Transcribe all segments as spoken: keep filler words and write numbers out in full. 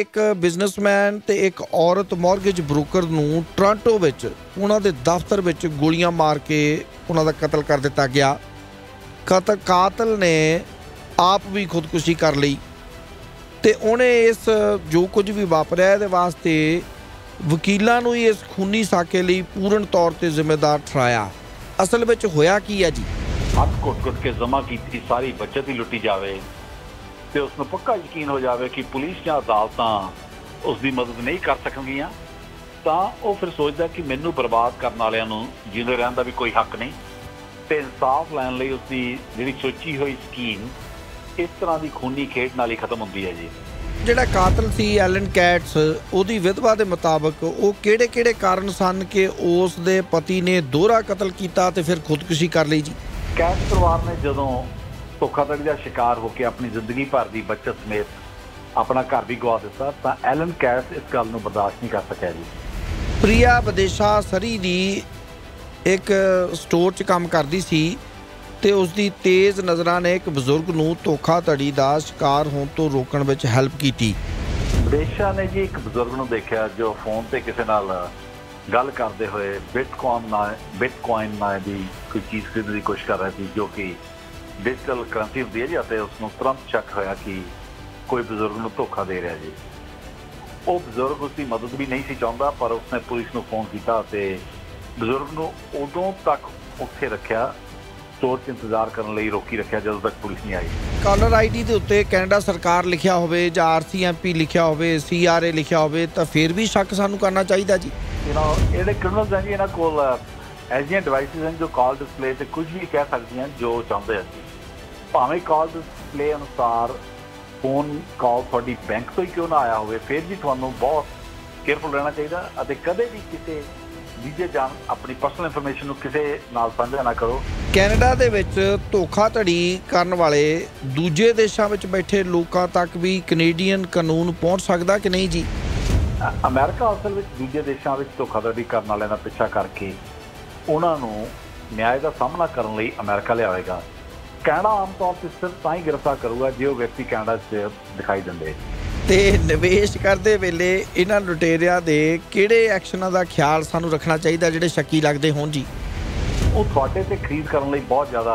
एक बिजनेसमैन ते एक औरत मॉर्गेज ब्रोकर नूं टोरंटो विच उन्हां दे दफ्तर विच गोलियां मार के उन्हां दा कतल कर दिता गया। कतल कातल ने आप भी खुदकुशी कर लई ते उहने इस जो कुछ भी वापरिया इहदे वास्ते वकीलां नूं ही इस खूनी साके लई पूर्ण तौर ते जिम्मेदार ठहराया। असल विच होया की है जी? हथ घुट घुट के जमा की सारी बचत ही लुटी जाए ਤੇ ਉਸ ਨੂੰ ਪੱਕਾ ਯਕੀਨ ਹੋ ਜਾਵੇ ਕਿ ਪੁਲਿਸ ਜਾਂ ਅਦਾਲਤਾਂ ਉਸ ਦੀ ਮਦਦ ਨਹੀਂ ਕਰ ਸਕਣਗੀਆਂ ਤਾਂ ਉਹ ਫਿਰ ਸੋਚਦਾ ਕਿ ਮੈਨੂੰ ਬਰਬਾਦ ਕਰਨ ਵਾਲਿਆਂ ਨੂੰ ਜਿਉਂਦੇ ਰਹਿਣ ਦਾ ਵੀ ਕੋਈ ਹੱਕ ਨਹੀਂ ਤੇ ਇਨਸਾਫ ਲੈਣ ਲਈ ਉਸ ਦੀ ਜਿਹੜੀ ਸੋਚੀ ਹੋਈ ਸਕੀਮ ਇਸ ਤਰ੍ਹਾਂ ਦੀ ਖੂਨੀ ਖੇਡ ਨਾਲ ਹੀ ਖਤਮ ਹੁੰਦੀ ਹੈ ਜੀ। ਜਿਹੜਾ ਕਾਤਲ ਸੀ ਐਲਨ ਕੈਟਸ, ਉਹਦੀ ਵਿਧਵਾ ਦੇ ਮੁਤਾਬਕ ਉਹ ਕਿਹੜੇ ਕਿਹੜੇ ਕਾਰਨ ਸਨ ਕਿ ਉਸ ਦੇ ਪਤੀ ਨੇ ਦੋਹਰਾ ਕਤਲ ਕੀਤਾ ਤੇ ਫਿਰ ਖੁਦਕੁਸ਼ੀ ਕਰ ਲਈ ਜੀ? ਕੈਟਸ ਪਰਿਵਾਰ ਨੇ ਜਦੋਂ ਧੋਖਾਧੜੀ ਦਾ शिकार होकर अपनी जिंदगी भर की बचत समेत अपना घर भी गवा दिता तो एलन कैट्स इस गल नूं बर्दाश्त नहीं कर सकिया जी। प्रिया विदेशा सरी दी एक स्टोर च काम करदी सी ते उसदी तेज़ नज़रां ने एक बजुर्ग नूं धोखाधड़ी दा शिकार होण तो रोकण विच हैल्प कीती। विदेशा ने जी एक बजुर्ग नूं देखिया जो फोन ते किसी नाल गल करदे होए बिटकॉइन ना बिटकॉइन नाम दी कोई चीज़ खरीदण दी कोशिश कर रहा सी जो कि डिजिटल करंसी होंदी है जी ਅਤੇ ਉਸ ਨੂੰ ਤੁਰੰਤ ਸ਼ੱਕ ਹੋਇਆ ਕਿ ਕੋਈ ਬਜ਼ੁਰਗ ਨੂੰ ਧੋਖਾ ਦੇ ਰਿਹਾ ਜੀ। ਉਹ ਬਜ਼ੁਰਗ ਉਸ ਦੀ ਮਦਦ ਵੀ ਨਹੀਂ ਸੀ ਚਾਹੁੰਦਾ ਪਰ ਉਸਨੇ ਪੁਲਿਸ ਨੂੰ ਫੋਨ ਕੀਤਾ ਅਤੇ ਬਜ਼ੁਰਗ ਨੂੰ ਉਦੋਂ ਤੱਕ ਉੱਥੇ ਰੱਖਿਆ, ਸਟੋਰ 'ਚ ਇੰਤਜ਼ਾਰ ਕਰਨ ਲਈ ਰੋਕੀ ਰੱਖਿਆ ਜਦੋਂ ਤੱਕ ਪੁਲਿਸ ਨਹੀਂ ਆਈ। ਕਾਲਰ ਆਈ ਡੀ ਦੇ ਉੱਤੇ ਕੈਨੇਡਾ ਸਰਕਾਰ ਲਿਖਿਆ ਹੋਵੇ ਜਾਂ ਆਰ ਸੀ ਐਮ ਪੀ ਲਿਖਿਆ ਹੋਵੇ, ਸੀ ਆਰ ਏ ਲਿਖਿਆ ਹੋਵੇ ਤਾਂ ਫਿਰ ਵੀ ਸ਼ੱਕ ਸਾਨੂੰ ਕਰਨਾ ਚਾਹੀਦਾ ਜੀ। ਇਹਨਾਂ ਜਿਹੜੇ ਕ੍ਰਿਮੀਨਲਸ ਹੈ ਜੀ ਇਹਨਾਂ ਕੋਲ ਐਸੀਆਂ ਡਿਵਾਈਸਿਸ ਹਨ ਜੋ ਕਾਲ ਡਿਸਪਲੇ 'ਤੇ ਕੁਝ ਵੀ ਕਹਿ ਸਕਦੀਆਂ ਜੋ ਚਾਹੁੰਦੇ ਹਨ। ਭਾਵੇਂ ਕਾਲ ਡਿਸਪਲੇ ਅਨੁਸਾਰ ਫੋਨ ਕਾਲ ਤੁਹਾਡੀ ਬੈਂਕ ਤੋਂ ਹੀ ਕਿਉਂ ਨਾ ਆਇਆ ਹੋਵੇ ਫਿਰ ਵੀ ਤੁਹਾਨੂੰ ਬਹੁਤ ਕੇਅਰਫੁਲ ਰਹਿਣਾ ਚਾਹੀਦਾ ਅਤੇ ਕਦੇ ਵੀ ਕਿਸੇ ਨਿੱਜੀ ਜਾਣ ਆਪਣੀ ਪਰਸਨਲ ਇਨਫੋਰਮੇਸ਼ਨ ਨੂੰ ਕਿਸੇ ਨਾਲ ਸਾਂਝਾ ਨਾ ਕਰੋ। ਕੈਨੇਡਾ ਦੇ ਵਿੱਚ ਧੋਖਾਧੜੀ ਕਰਨ ਵਾਲੇ ਦੂਜੇ ਦੇਸ਼ਾਂ ਵਿੱਚ ਬੈਠੇ ਲੋਕਾਂ ਤੱਕ ਵੀ ਕੈਨੇਡੀਅਨ ਕਾਨੂੰਨ ਪਹੁੰਚ ਸਕਦਾ ਕਿ ਨਹੀਂ ਜੀ? ਅਮਰੀਕਾ ਅਸਲ ਵਿੱਚ ਦੂਜੇ ਦੇਸ਼ਾਂ ਵਿੱਚ ਧੋਖਾਧੜੀ ਕਰਨ ਵਾਲਿਆਂ ਦਾ ਪਿੱਛਾ ਕਰਕੇ ਉਹਨਾਂ ਨੂੰ ਨਿਆਂ ਦਾ ਸਾਹਮਣਾ ਕਰਨ ਲਈ ਅਮਰੀਕਾ ਲਿਆਵੇਗਾ। ਕੈਨੇਡਾ ਆਮ ਤੌਰ 'ਤੇ ਸਿਰਫ ਤਾਂ ਹੀ ਗ੍ਰਿਫਤਾਰ ਕਰੂਗਾ ਜੇ ਉਹ ਵਿਅਕਤੀ ਕੈਨੇਡਾ 'ਚ ਦਿਖਾਈ ਦਿੰਦੇ। ਤੇ ਨਿਵੇਸ਼ ਕਰਦੇ ਵੇਲੇ ਇਹਨਾਂ ਲੁਟੇਰਿਆਂ ਦੇ ਕਿਹੜੇ ਐਕਸ਼ਨਾਂ ਦਾ ਖਿਆਲ ਸਾਨੂੰ ਰੱਖਣਾ ਚਾਹੀਦਾ ਜਿਹੜੇ ਸ਼ੱਕੀ ਲੱਗਦੇ ਹੋਣ ਜੀ? ਉਹ ਤੁਹਾਡੇ 'ਤੇ ਖਰੀਦ ਕਰਨ ਲਈ ਬਹੁਤ ਜ਼ਿਆਦਾ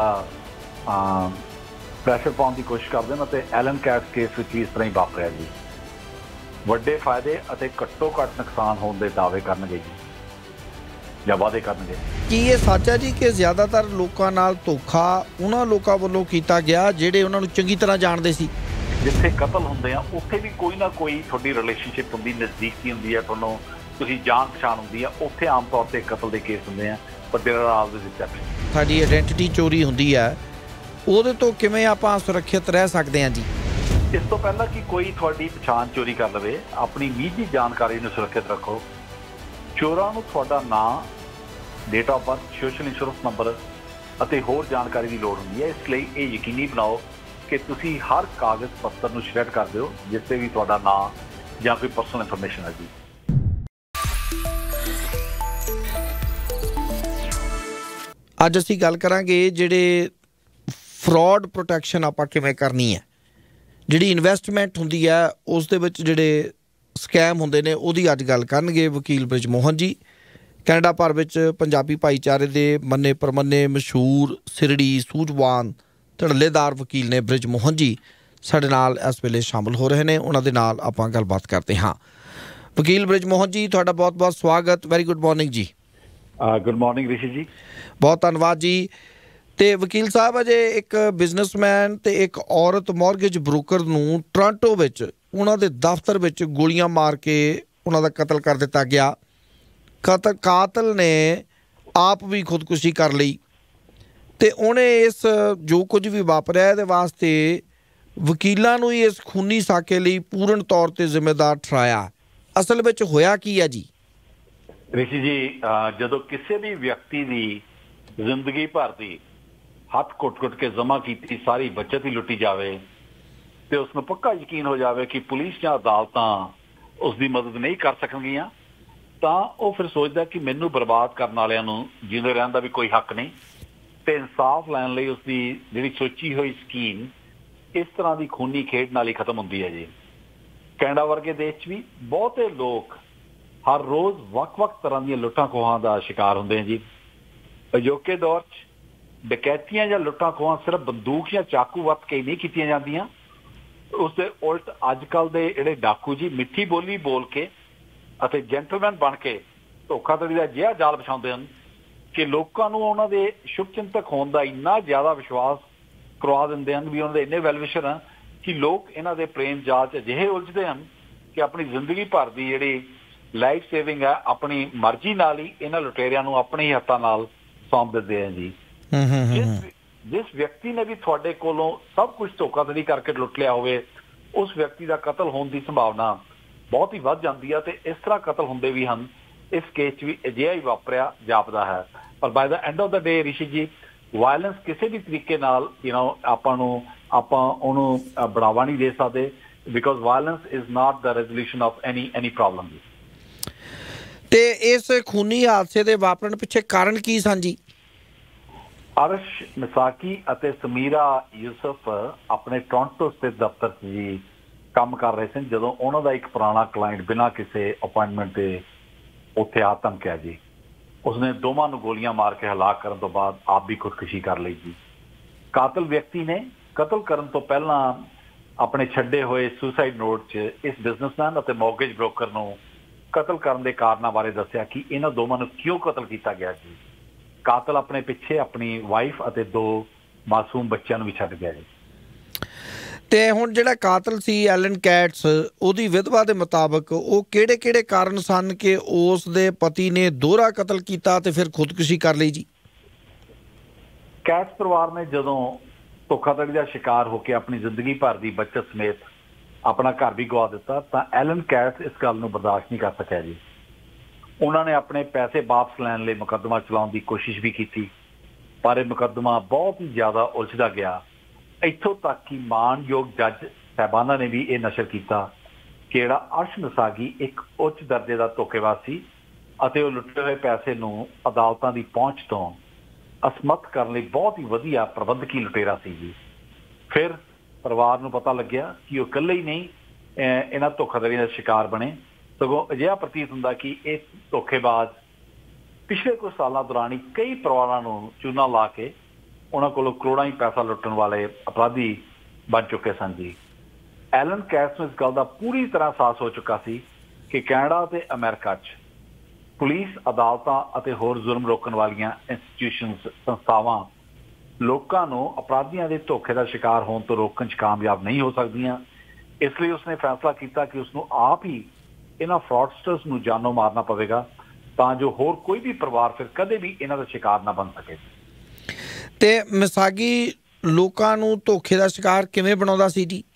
ਪ੍ਰੈਸ਼ਰ ਪਾਉਣ ਦੀ ਕੋਸ਼ਿਸ਼ ਕਰਦੇ ਨੇ ਅਤੇ ਐਲਨ ਕੈਟਸ ਕੇਸ ਵਿੱਚ ਇਸ ਤਰ੍ਹਾਂ ਹੀ ਵਾਪਰਿਆ ਜੀ। ਵੱਡੇ ਫਾਇਦੇ ਅਤੇ ਘੱਟੋ ਘੱਟ ਨੁਕਸਾਨ ਹੋਣ ਦੇ ਦਾਅਵੇ ਕਰਨਗੇ ਜੀ ਜਾਂ ਵਾਅਦੇ ਕਰਨਗੇ। ਕੀ ਇਹ ਸੱਚ ਹੈ ਜੀ ਕਿ ਜ਼ਿਆਦਾਤਰ ਲੋਕਾਂ ਨਾਲ ਧੋਖਾ ਉਹਨਾਂ ਲੋਕਾਂ ਵੱਲੋਂ ਕੀਤਾ ਗਿਆ ਜਿਹੜੇ ਉਹਨਾਂ ਨੂੰ ਚੰਗੀ ਤਰ੍ਹਾਂ ਜਾਣਦੇ ਸੀ? ਜਿੱਥੇ ਕਤਲ ਹੁੰਦੇ ਆ ਉੱਥੇ ਵੀ ਕੋਈ ਨਾ ਕੋਈ ਤੁਹਾਡੀ ਰਿਲੇਸ਼ਨਸ਼ਿਪ ਹੁੰਦੀ, ਨਜ਼ਦੀਕੀ ਹੁੰਦੀ ਹੈ, ਤੁਹਾਨੂੰ ਤੁਸੀਂ ਜਾਣ ਪਛਾਣ ਹੁੰਦੀ ਆ, ਉੱਥੇ ਆਮ ਤੌਰ 'ਤੇ ਕਤਲ ਦੇ ਕੇਸ ਹੁੰਦੇ ਆ ਪਰ ਦੇਰ ਆਰ ਦੇ ਵਿੱਚ ਸਾਡੀ ਆਇਡੈਂਟੀਟੀ ਚੋਰੀ ਹੁੰਦੀ ਹੈ, ਉਹਦੇ ਤੋਂ ਕਿਵੇਂ ਆਪਾਂ ਸੁਰੱਖਿਅਤ ਰਹਿ ਸਕਦੇ ਹਾਂ ਜੀ? ਇਸ ਤੋਂ ਪਹਿਲਾਂ ਕਿ ਕੋਈ ਤੁਹਾਡੀ ਪਛਾਣ ਚੋਰੀ ਕਰ ਲਵੇ ਆਪਣੀ ਨਿੱਜੀ ਜਾਣਕਾਰੀ ਨੂੰ ਸੁਰੱਖਿਅਤ ਰੱਖੋ। ਚੋਰਾਂ ਨੂੰ ਤੁਹਾਡਾ ਨਾਂ, date of birth, social insurance number ਅਤੇ ਹੋਰ ਜਾਣਕਾਰੀ ਦੀ ਲੋੜ ਹੁੰਦੀ ਹੈ। ਇਸ ਲਈ ਇਹ ਯਕੀਨੀ ਬਣਾਓ ਕਿ ਤੁਸੀਂ ਹਰ ਕਾਗਜ਼ ਪੱਤਰ ਨੂੰ ਸ਼੍ਰੈਡ ਕਰ ਦਿਓ ਜਿਸ 'ਤੇ ਵੀ ਤੁਹਾਡਾ ਨਾਂ ਜਾਂ ਕੋਈ ਪਰਸਨਲ ਇਨਫੋਰਮੇਸ਼ਨ ਹੈ ਜੀ। ਅੱਜ ਅਸੀਂ ਗੱਲ ਕਰਾਂਗੇ ਜਿਹੜੇ ਫਰੋਡ ਪ੍ਰੋਟੈਕਸ਼ਨ ਆਪਾਂ ਕਿਵੇਂ ਕਰਨੀ ਹੈ। ਜਿਹੜੀ ਇਨਵੈਸਟਮੈਂਟ ਹੁੰਦੀ ਹੈ ਉਸ ਦੇ ਵਿੱਚ ਜਿਹੜੇ ਸਕੈਮ ਹੁੰਦੇ ਨੇ ਉਹਦੀ ਅੱਜ ਗੱਲ ਕਰਨਗੇ ਵਕੀਲ ਬ੍ਰਿਜ ਮੋਹਨ ਜੀ। ਕੈਨੇਡਾ ਭਰ ਵਿੱਚ ਪੰਜਾਬੀ ਭਾਈਚਾਰੇ ਦੇ ਮੰਨੇ ਪ੍ਰਮੰਨੇ ਮਸ਼ਹੂਰ ਸਿਰੜੀ ਸੂਝਵਾਨ ਧੜੱਲੇਦਾਰ ਵਕੀਲ ਨੇ ਬ੍ਰਿਜ ਮੋਹਨ ਜੀ ਸਾਡੇ ਨਾਲ ਇਸ ਵੇਲੇ ਸ਼ਾਮਲ ਹੋ ਰਹੇ ਨੇ। ਉਹਨਾਂ ਦੇ ਨਾਲ ਆਪਾਂ ਗੱਲਬਾਤ ਕਰਦੇ ਹਾਂ। ਵਕੀਲ ਬ੍ਰਿਜ ਮੋਹਨ ਜੀ ਤੁਹਾਡਾ ਬਹੁਤ ਬਹੁਤ ਸਵਾਗਤ। ਵੈਰੀ ਗੁੱਡ ਮਾਰਨਿੰਗ ਜੀ। Good morning Rishi ji. ਬਹੁਤ ਧੰਨਵਾਦ ਜੀ। ਤੇ ਵਕੀਲ ਸਾਹਿਬ ਅਜੇ ਇੱਕ ਬਿਜ਼ਨਸਮੈਨ ਤੇ ਇੱਕ ਔਰਤ ਮੌਰਗੇਜ ਬ੍ਰੋਕਰ ਨੂੰ ਟੋਰੰਟੋ ਵਿੱਚ ਉਹਨਾਂ ਦੇ ਦਫ਼ਤਰ ਵਿੱਚ ਗੋਲੀਆਂ ਮਾਰ ਕੇ ਉਹਨਾਂ ਦਾ ਕਤਲ ਕਰ ਦਿੱਤਾ ਗਿਆ। ਕਤਲ ਕਾਤਲ ਨੇ ਆਪ ਵੀ ਖੁਦਕੁਸ਼ੀ ਕਰ ਲਈ ਤੇ ਉਹਨੇ ਇਸ ਜੋ ਕੁਝ ਵੀ ਵਾਪਰਿਆ ਇਹਦੇ ਵਾਸਤੇ ਵਕੀਲਾਂ ਨੂੰ ਹੀ ਇਸ ਖੂਨੀ ਸਾਕੇ ਲਈ ਪੂਰਨ ਤੌਰ 'ਤੇ ਜ਼ਿੰਮੇਦਾਰ ਠਹਿਰਾਇਆ। ਅਸਲ ਵਿੱਚ ਹੋਇਆ ਕੀ ਹੈ ਜੀ? ਰਿਸ਼ੀ ਜੀ, ਜਦੋਂ ਕਿਸੇ ਵੀ ਵਿਅਕਤੀ ਦੀ ਜ਼ਿੰਦਗੀ ਭਰ ਦੀ ਹੱਥ ਘੁੱਟ-ਘੁੱਟ ਕੇ ਜਮ੍ਹਾਂ ਕੀਤੀ ਸਾਰੀ ਬਚਤ ਹੀ ਲੁੱਟੀ ਜਾਵੇ ਤੇ ਉਸ ਨੂੰ ਪੱਕਾ ਯਕੀਨ ਹੋ ਜਾਵੇ ਕਿ ਪੁਲਿਸ ਜਾਂ ਅਦਾਲਤਾਂ ਉਸ ਦੀ ਮਦਦ ਨਹੀਂ ਕਰ ਸਕਣਗੀਆਂ ਤਾਂ ਉਹ ਫਿਰ ਸੋਚਦਾ ਕਿ ਮੈਨੂੰ ਬਰਬਾਦ ਕਰਨ ਵਾਲਿਆਂ ਨੂੰ ਜਿਉਂਦੇ ਰਹਿਣ ਦਾ ਵੀ ਕੋਈ ਹੱਕ ਨਹੀਂ ਤੇ ਇਨਸਾਫ ਲੈਣ ਲਈ ਉਸ ਦੀ ਜਿਹੜੀ ਸੋਚੀ ਹੋਈ ਸਕੀਮ ਇਸ ਤਰ੍ਹਾਂ ਦੀ ਖੂਨੀ ਖੇਡ ਨਾਲ ਹੀ ਖਤਮ ਹੁੰਦੀ ਹੈ ਜੀ। ਕੈਨੇਡਾ ਵਰਗੇ ਦੇਸ਼ 'ਚ ਵੀ ਬਹੁਤੇ ਲੋਕ ਹਰ ਰੋਜ਼ ਵੱਖ-ਵੱਖ ਤਰ੍ਹਾਂ ਦੀਆਂ ਲੁੱਟਾਂ ਖੋਹਾਂ ਦਾ ਸ਼ਿਕਾਰ ਹੁੰਦੇ ਹਨ ਜੀ। ਅਜੋਕੇ ਦੌਰ 'ਚ ਡਕੈਤੀਆਂ ਜਾਂ ਲੁੱਟਾਂ ਖੋਹਾਂ ਸਿਰਫ ਬੰਦੂਕ ਜਾਂ ਚਾਕੂ ਵਰਤ ਕੇ ਨਹੀਂ ਕੀਤੀਆਂ ਜਾਂਦੀਆਂ, ਉਸ ਦੇ ਉਲਟ ਅੱਜ ਕੱਲ੍ਹ ਦੇ ਜਿਹੜੇ ਡਾਕੂ ਜੀ ਮਿੱਠੀ ਬੋਲੀ ਬੋਲ ਕੇ ਅਤੇ ਜੈਂਟਲਮੈਨ ਬਣ ਕੇ ਧੋਖਾਧੜੀ ਦਾ ਅਜਿਹਾ ਜਾਲ ਵਿਛਾਉਂਦੇ ਹਨ ਕਿ ਲੋਕਾਂ ਨੂੰ ਉਹਨਾਂ ਦੇ ਸ਼ੁਭ ਚਿੰਤਕ ਹੋਣ ਦਾ ਇੰਨਾ ਜ਼ਿਆਦਾ ਵਿਸ਼ਵਾਸ ਕਰਵਾ ਦਿੰਦੇ ਹਨ ਵੀ ਉਹਨਾਂ ਦੇ ਇੰਨੇ ਵੈਲਵਿਸ਼ਰ ਹਨ ਕਿ ਲੋਕ ਇਹਨਾਂ ਦੇ ਪ੍ਰੇਮ ਜਾਲ 'ਚ ਅਜਿਹੇ ਉਲਝਦੇ ਹਨ ਕਿ ਆਪਣੀ ਜ਼ਿੰਦਗੀ ਭਰ ਦੀ ਜਿਹੜੀ ਲਾਈਫ ਸੇਵਿੰਗ ਹੈ ਆਪਣੀ ਮਰਜ਼ੀ ਨਾਲ ਹੀ ਇਹਨਾਂ ਲੁਟੇਰਿਆਂ ਨੂੰ ਆਪਣੇ ਹੀ ਹੱਥਾਂ ਨਾਲ ਸੌਂਪ ਦਿੰਦੇ ਹਨ ਜੀ। ਜਿਸ ਜਿਸ ਵਿਅਕਤੀ ਨੇ ਵੀ ਤੁਹਾਡੇ ਕੋਲੋਂ ਸਭ ਕੁਝ ਧੋਖਾਧੜੀ ਕਰਕੇ ਲੁੱਟ ਲਿਆ ਹੋਵੇ, ਉਸ ਵਿਅਕਤੀ ਦਾ ਕਤਲ ਹੋਣ ਦੀ ਸੰਭਾਵਨਾ ਬਹੁਤ ਹੀ ਵੱਧ ਜਾਂਦੀ ਹੈ ਤੇ ਇਸ ਤਰ੍ਹਾਂ ਕਤਲ ਹੁੰਦੇ ਵੀ ਹਨ। ਇਸ ਕੇਸ 'ਚ ਵੀ ਅਜਿਹਾ ਹੀ ਵਾਪਰਿਆ ਜਾਪਦਾ ਹੈ। ਪਰ by the end of the day Rishi ji, violence ਕਿਸੇ ਵੀ ਤਰੀਕੇ ਨਾਲ ਯੂ ਨੋ ਆਪਾਂ ਨੂੰ ਆਪਾਂ ਉਹਨੂੰ ਬੜਾਵਾ ਨਹੀਂ ਦੇ ਸਕਦੇ, because violence is not the resolution of any any problem ਜੀ। ਤੇ ਇਸ ਖੂਨੀ ਹਾਦਸੇ ਦੇ ਵਾਪਰਨ ਪਿੱਛੇ ਕਾਰਨ ਕੀ ਸਨ ਜੀ? ਅਰਸ਼ ਮਿਸਾਕੀ ਅਤੇ ਸਮੀਰਾ ਯੂਸਫ ਆਪਣੇ ਟੋਰਾਂਟੋ ਸਥਿਤ ਦਫ਼ਤਰ 'ਚ ਜੀ ਕੰਮ ਕਰ ਰਹੇ ਸਨ ਜਦੋਂ ਉਹਨਾਂ ਦਾ ਇੱਕ ਪੁਰਾਣਾ ਕਲਾਇੰਟ ਬਿਨਾਂ ਕਿਸੇ ਅਪਾਇੰਟਮੈਂਟ ਦੇ ਉੱਥੇ ਆ ਧਮਕਿਆ ਜੀ। ਉਸਨੇ ਦੋਵਾਂ ਨੂੰ ਗੋਲੀਆਂ ਮਾਰ ਕੇ ਹਲਾਕ ਕਰਨ ਤੋਂ ਬਾਅਦ ਆਪ ਵੀ ਖੁਦਕੁਸ਼ੀ ਕਰ ਲਈ ਜੀ। ਕਾਤਲ ਵਿਅਕਤੀ ਨੇ ਕਤਲ ਕਰਨ ਤੋਂ ਪਹਿਲਾਂ ਆਪਣੇ ਛੱਡੇ ਹੋਏ ਸੁਸਾਈਡ ਨੋਟ 'ਚ ਇਸ ਬਿਜ਼ਨਸਮੈਨ ਅਤੇ ਮੌਰਗੇਜ ਬ੍ਰੋਕਰ ਨੂੰ ਕਤਲ ਕਰਨ ਦੇ ਕਾਰਨਾਂ ਬਾਰੇ ਦੱਸਿਆ ਕਿ ਇਹਨਾਂ ਦੋਵਾਂ ਨੂੰ ਕਿਉਂ ਕਤਲ ਕੀਤਾ ਗਿਆ ਜੀ। ਕਾਤਲ ਆਪਣੇ ਪਿੱਛੇ ਆਪਣੀ ਵਾਈਫ ਅਤੇ ਦੋ ਮਾਸੂਮ ਬੱਚਿਆਂ ਨੂੰ ਵੀ ਛੱਡ ਗਿਆ ਜੀ। ਤੇ ਹੁਣ ਜਿਹੜਾ ਕਾਤਲ ਸੀ ਐਲਨ ਕੈਟਸ, ਉਹਦੀ ਵਿਧਵਾ ਦੇ ਮੁਤਾਬਕ ਉਹ ਕਿਹੜੇ ਕਿਹੜੇ ਕਾਰਨ ਸਨ ਕਿ ਉਸ ਦੇ ਪਤੀ ਨੇ ਦੋਹਰਾ ਕਤਲ ਕੀਤਾ ਤੇ ਫਿਰ ਖੁਦਕੁਸ਼ੀ ਕਰ ਲਈ ਜੀ? ਕੈਟਸ ਪਰਿਵਾਰ ਨੇ ਜਦੋਂ ਧੋਖਾਧੜੀ ਦਾ ਸ਼ਿਕਾਰ ਹੋ ਕੇ ਆਪਣੀ ਜ਼ਿੰਦਗੀ ਭਰ ਦੀ ਬੱਚਤ ਸਮੇਤ ਆਪਣਾ ਘਰ ਵੀ ਗਵਾ ਦਿੱਤਾ ਤਾਂ ਐਲਨ ਕੈਟਸ ਇਸ ਗੱਲ ਨੂੰ ਬਰਦਾਸ਼ਤ ਨਹੀਂ ਕਰ ਸਕਿਆ ਜੀ। ਉਹਨਾਂ ਨੇ ਆਪਣੇ ਪੈਸੇ ਵਾਪਸ ਲੈਣ ਲਈ ਮੁਕੱਦਮਾ ਚਲਾਉਣ ਦੀ ਕੋਸ਼ਿਸ਼ ਵੀ ਕੀਤੀ, ਪਰ ਇਹ ਮੁਕੱਦਮਾ ਬਹੁਤ ਹੀ ਜ਼ਿਆਦਾ ਉਲਝਦਾ ਗਿਆ। ਇੱਥੋਂ ਤੱਕ ਕਿ ਮਾਣਯੋਗ ਜੱਜ ਸਾਹਿਬਾਨਾਂ ਨੇ ਵੀ ਇਹ ਨਸ਼ਰ ਕੀਤਾ ਕਿ ਜਿਹੜਾ ਅਰਸ਼ ਮਿਸਾਗੀ ਇੱਕ ਉੱਚ ਦਰਜੇ ਦਾ ਧੋਖੇਬਾਜ਼ ਸੀ ਅਤੇ ਉਹ ਲੁੱਟੇ ਹੋਏ ਪੈਸੇ ਨੂੰ ਅਦਾਲਤਾਂ ਦੀ ਪਹੁੰਚ ਤੋਂ ਅਸਮਰਥ ਕਰਨ ਲਈ ਬਹੁਤ ਹੀ ਵਧੀਆ ਪ੍ਰਬੰਧਕੀ ਲੁਟੇਰਾ ਸੀ ਜੀ। ਫਿਰ ਪਰਿਵਾਰ ਨੂੰ ਪਤਾ ਲੱਗਿਆ ਕਿ ਉਹ ਇਕੱਲੇ ਹੀ ਨਹੀਂ ਇਹਨਾਂ ਧੋਖਾਧੜੀ ਦਾ ਸ਼ਿਕਾਰ ਬਣੇ, ਸਗੋਂ ਅਜਿਹਾ ਪ੍ਰਤੀਤ ਹੁੰਦਾ ਕਿ ਇਹ ਧੋਖੇਬਾਜ਼ ਪਿਛਲੇ ਕੁਝ ਸਾਲਾਂ ਦੌਰਾਨ ਹੀ ਕਈ ਪਰਿਵਾਰਾਂ ਨੂੰ ਚੂਨਾ ਲਾ ਕੇ ਉਹਨਾਂ ਕੋਲੋਂ ਕਰੋੜਾਂ ਹੀ ਪੈਸਾ ਲੁੱਟਣ ਵਾਲੇ ਅਪਰਾਧੀ ਬਣ ਚੁੱਕੇ ਸਨ ਜੀ। ਐਲਨ ਕੈਟਸ ਨੂੰ ਇਸ ਗੱਲ ਦਾ ਪੂਰੀ ਤਰ੍ਹਾਂ ਅਹਿਸਾਸ ਹੋ ਚੁੱਕਾ ਸੀ ਕਿ ਕੈਨੇਡਾ ਅਤੇ ਅਮਰੀਕਾ 'ਚ ਪੁਲਿਸ, ਅਦਾਲਤਾਂ ਅਤੇ ਹੋਰ ਜ਼ੁਲਮ ਰੋਕਣ ਵਾਲੀਆਂ ਇੰਸਟੀਟਿਊਸ਼ਨਸ ਸੰਸਥਾਵਾਂ ਲੋਕਾਂ ਨੂੰ ਅਪਰਾਧੀਆਂ ਦੇ ਧੋਖੇ ਦਾ ਸ਼ਿਕਾਰ ਹੋਣ ਤੋਂ ਰੋਕਣ 'ਚ ਕਾਮਯਾਬ ਨਹੀਂ ਹੋ ਸਕਦੀਆਂ। ਇਸ ਲਈ ਉਸਨੇ ਫੈਸਲਾ ਕੀਤਾ ਕਿ ਉਸਨੂੰ ਆਪ ਹੀ ਇਹਨਾਂ ਫਰਾਡਸਟਰਸ ਨੂੰ ਜਾਨੋਂ ਮਾਰਨਾ ਪਵੇਗਾ ਤਾਂ ਜੋ ਹੋਰ ਕੋਈ ਵੀ ਪਰਿਵਾਰ ਫਿਰ ਕਦੇ ਵੀ ਇਹਨਾਂ ਦਾ ਸ਼ਿਕਾਰ ਨਾ ਬਣ ਸਕੇ। ਤੇ ਮਿਸਾਗੀ ਲੋਕਾਂ ਨੂੰ ਧੋਖੇ ਦਾ ਸ਼ਿਕਾਰ ਕਿਵੇਂ ਬਣਾਉਂਦਾ ਸੀ ਜੀ?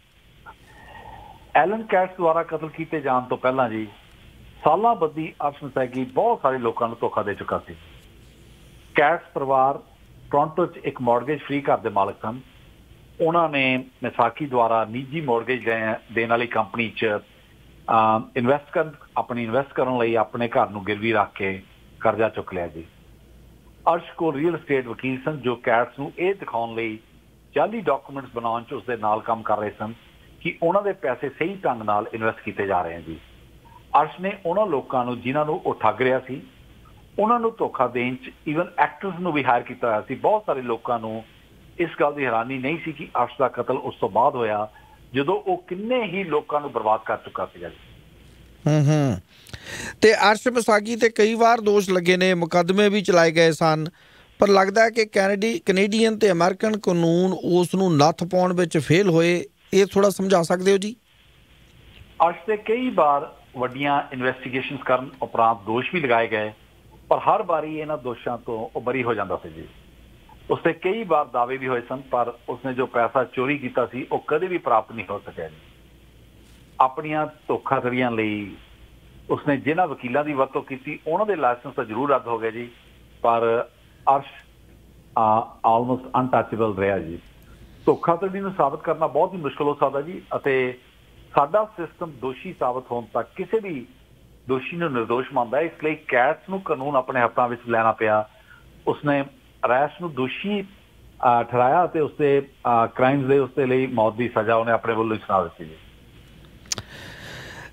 ਐਲਨ ਕੈਟਸ ਦੁਆਰਾ ਕਤਲ ਕੀਤੇ ਜਾਣ ਤੋਂ ਪਹਿਲਾਂ ਜੀ ਸਾਲਾਂ ਬੱਧੀ ਅਰਸ਼ ਮਿਸਾਗੀ ਬਹੁਤ ਸਾਰੇ ਲੋਕਾਂ ਨੂੰ ਧੋਖਾ ਦੇ ਚੁੱਕਾ ਸੀ। ਕੈਟਸ ਪਰਿਵਾਰ ਟੋਰਾਂਟੋ 'ਚ ਇੱਕ ਮੌਰਗੇਜ ਫ੍ਰੀ ਘਰ ਦੇ ਮਾਲਕ ਸਨ। ਉਹਨਾਂ ਨੇ ਮਿਸਾਕੀ ਦੁਆਰਾ ਨਿੱਜੀ ਮੌਰਗੇਜ ਦੇਣ ਵਾਲੀ ਕੰਪਨੀ 'ਚ ਇਨਵੈਸਟ ਕਰਨ ਆਪਣੀ ਇਨਵੈਸਟ ਕਰਨ ਲਈ ਆਪਣੇ ਘਰ ਨੂੰ ਗਿਰਵੀ ਰੱਖ ਕੇ ਕਰਜ਼ਾ ਚੁੱਕ ਲਿਆ ਜੀ। ਅਰਸ਼ ਕੋਲ ਰੀਅਲ estate ਵਕੀਲ ਸਨ ਜੋ ਕੈਟਸ ਨੂੰ ਇਹ ਦਿਖਾਉਣ ਲਈ ਜਾਲੀ ਡਾਕੂਮੈਂਟਸ ਬਣਾਉਣ 'ਚ ਉਸਦੇ ਨਾਲ ਕੰਮ ਕਰ ਰਹੇ ਸਨ ਕਿ ਉਹਨਾਂ ਦੇ ਪੈਸੇ ਸਹੀ ਢੰਗ ਨਾਲ ਇਨਵੈਸਟ ਕੀਤੇ ਜਾ ਰਹੇ ਹਨ ਜੀ। ਅਰਸ਼ ਨੇ ਉਹਨਾਂ ਲੋਕਾਂ ਨੂੰ ਜਿਨ੍ਹਾਂ ਨੂੰ ਉਹ ਠੱਗ ਰਿਹਾ ਸੀ ਉਹਨਾਂ ਨੂੰ ਧੋਖਾ ਦੇਣ 'ਚ ਈਵਨ ਐਕਟਰਸ ਨੂੰ ਵੀ ਹਾਇਰ ਕੀਤਾ ਹੋਇਆ ਸੀ। ਬਹੁਤ ਸਾਰੇ ਲੋਕਾਂ ਨੂੰ ਇਸ ਗੱਲ ਦੀ ਹੈਰਾਨੀ ਨਹੀਂ ਸੀ ਕਿ ਅਰਸ਼ ਦਾ ਕਤਲ ਉਸ ਤੋਂ ਬਾਅਦ ਹੋਇਆ ਜਦੋਂ ਉਹ ਕਿੰਨੇ ਹੀ ਲੋਕਾਂ ਨੂੰ ਬਰਬਾਦ ਕਰ ਚੁੱਕਾ ਸੀਗਾ ਜੀ। ਹੂੰ ਹੂੰ ਤੇ ਅਰਸ਼ ਮਿਸਾਗੀ ਤੇ ਕਈ ਵਾਰ ਦੋਸ਼ ਲੱਗੇ ਨੇ, ਮੁਕੱਦਮੇ ਵੀ ਚਲਾਏ ਗਏ ਸਨ, ਪਰ ਲੱਗਦਾ ਹੈ ਕਿ ਕੈਨੇਡੀ ਕੈਨੇਡੀਅਨ ਤੇ ਅਮਰੀਕਨ ਕਾਨੂੰਨ ਉਸ ਨੂੰ ਨੱਥ ਪਾਉਣ ਵਿੱਚ ਫੇਲ ਹੋਏ। ਇਹ ਥੋੜਾ ਸਮਝਾ ਸਕਦੇ ਹੋ ਜੀ? ਅਰਸ਼ ਤੇ ਕਈ ਵਾਰ ਵੱਡੀਆਂ ਇਨਵੈਸਟੀਗੇਸ਼ਨਸ ਕਰਨ ਉਪਰੰਤ ਦੋਸ਼ ਵੀ ਲਗਾਏ ਗਏ, ਪਰ ਹਰ ਵਾਰੀ ਇਹਨਾਂ ਦੋਸ਼ਾਂ ਤੋਂ ਉਹ ਬਰੀ ਹੋ ਜਾਂਦਾ ਸੀ ਜੀ। ਉਸਤੇ ਕਈ ਵਾਰ ਦਾਅਵੇ ਵੀ ਹੋਏ ਸਨ, ਪਰ ਉਸਨੇ ਜੋ ਪੈਸਾ ਚੋਰੀ ਕੀਤਾ ਸੀ ਉਹ ਕਦੇ ਵੀ ਪ੍ਰਾਪਤ ਨਹੀਂ ਹੋ ਸਕਿਆ ਜੀ। ਆਪਣੀਆਂ ਧੋਖਾਧੜੀਆਂ ਲਈ ਉਸਨੇ ਜਿਹਨਾਂ ਵਕੀਲਾਂ ਦੀ ਵਰਤੋਂ ਕੀਤੀ ਉਹਨਾਂ ਦੇ ਲਾਇਸੈਂਸ ਤਾਂ ਜ਼ਰੂਰ ਰੱਦ ਹੋ ਗਏ ਜੀ, ਪਰ ਅਰਸ਼ ਆਲਮੋਸਟ ਅਨਟੱਚੇਬਲ ਰਿਹਾ ਜੀ। ਧੋਖਾਧੜੀ ਨੂੰ ਸਾਬਤ ਕਰਨਾ ਬਹੁਤ ਹੀ ਮੁਸ਼ਕਿਲ ਹੋ ਸਕਦਾ ਜੀ ਅਤੇ ਸਾਡਾ ਸਿਸਟਮ ਦੋਸ਼ੀ ਸਾਬਤ ਹੋਣ ਤੱਕ ਕਿਸੇ ਵੀ ਦੋਸ਼ੀ ਨੂੰ ਨਿਰਦੋਸ਼ ਮੰਨਦਾ ਹੈ। ਇਸ ਲਈ ਕੈਟਸ ਨੂੰ ਕਾਨੂੰਨ ਆਪਣੇ ਹੱਥਾਂ ਵਿੱਚ ਲੈਣਾ ਪਿਆ। ਉਸਨੇ ਰੈਸ਼ ਨੂੰ ਦੋਸ਼ੀ ਠਹਿਰਾਇਆ ਅਤੇ ਉਸਦੇ ਕ੍ਰਾਈਮਸ ਦੇ ਉਸਦੇ ਲਈ ਮੌਤ ਦੀ ਸਜ਼ਾ ਉਹਨੇ ਆਪਣੇ ਵੱਲੋਂ ਸੁਣਾ ਦਿੱਤੀ ਜੀ।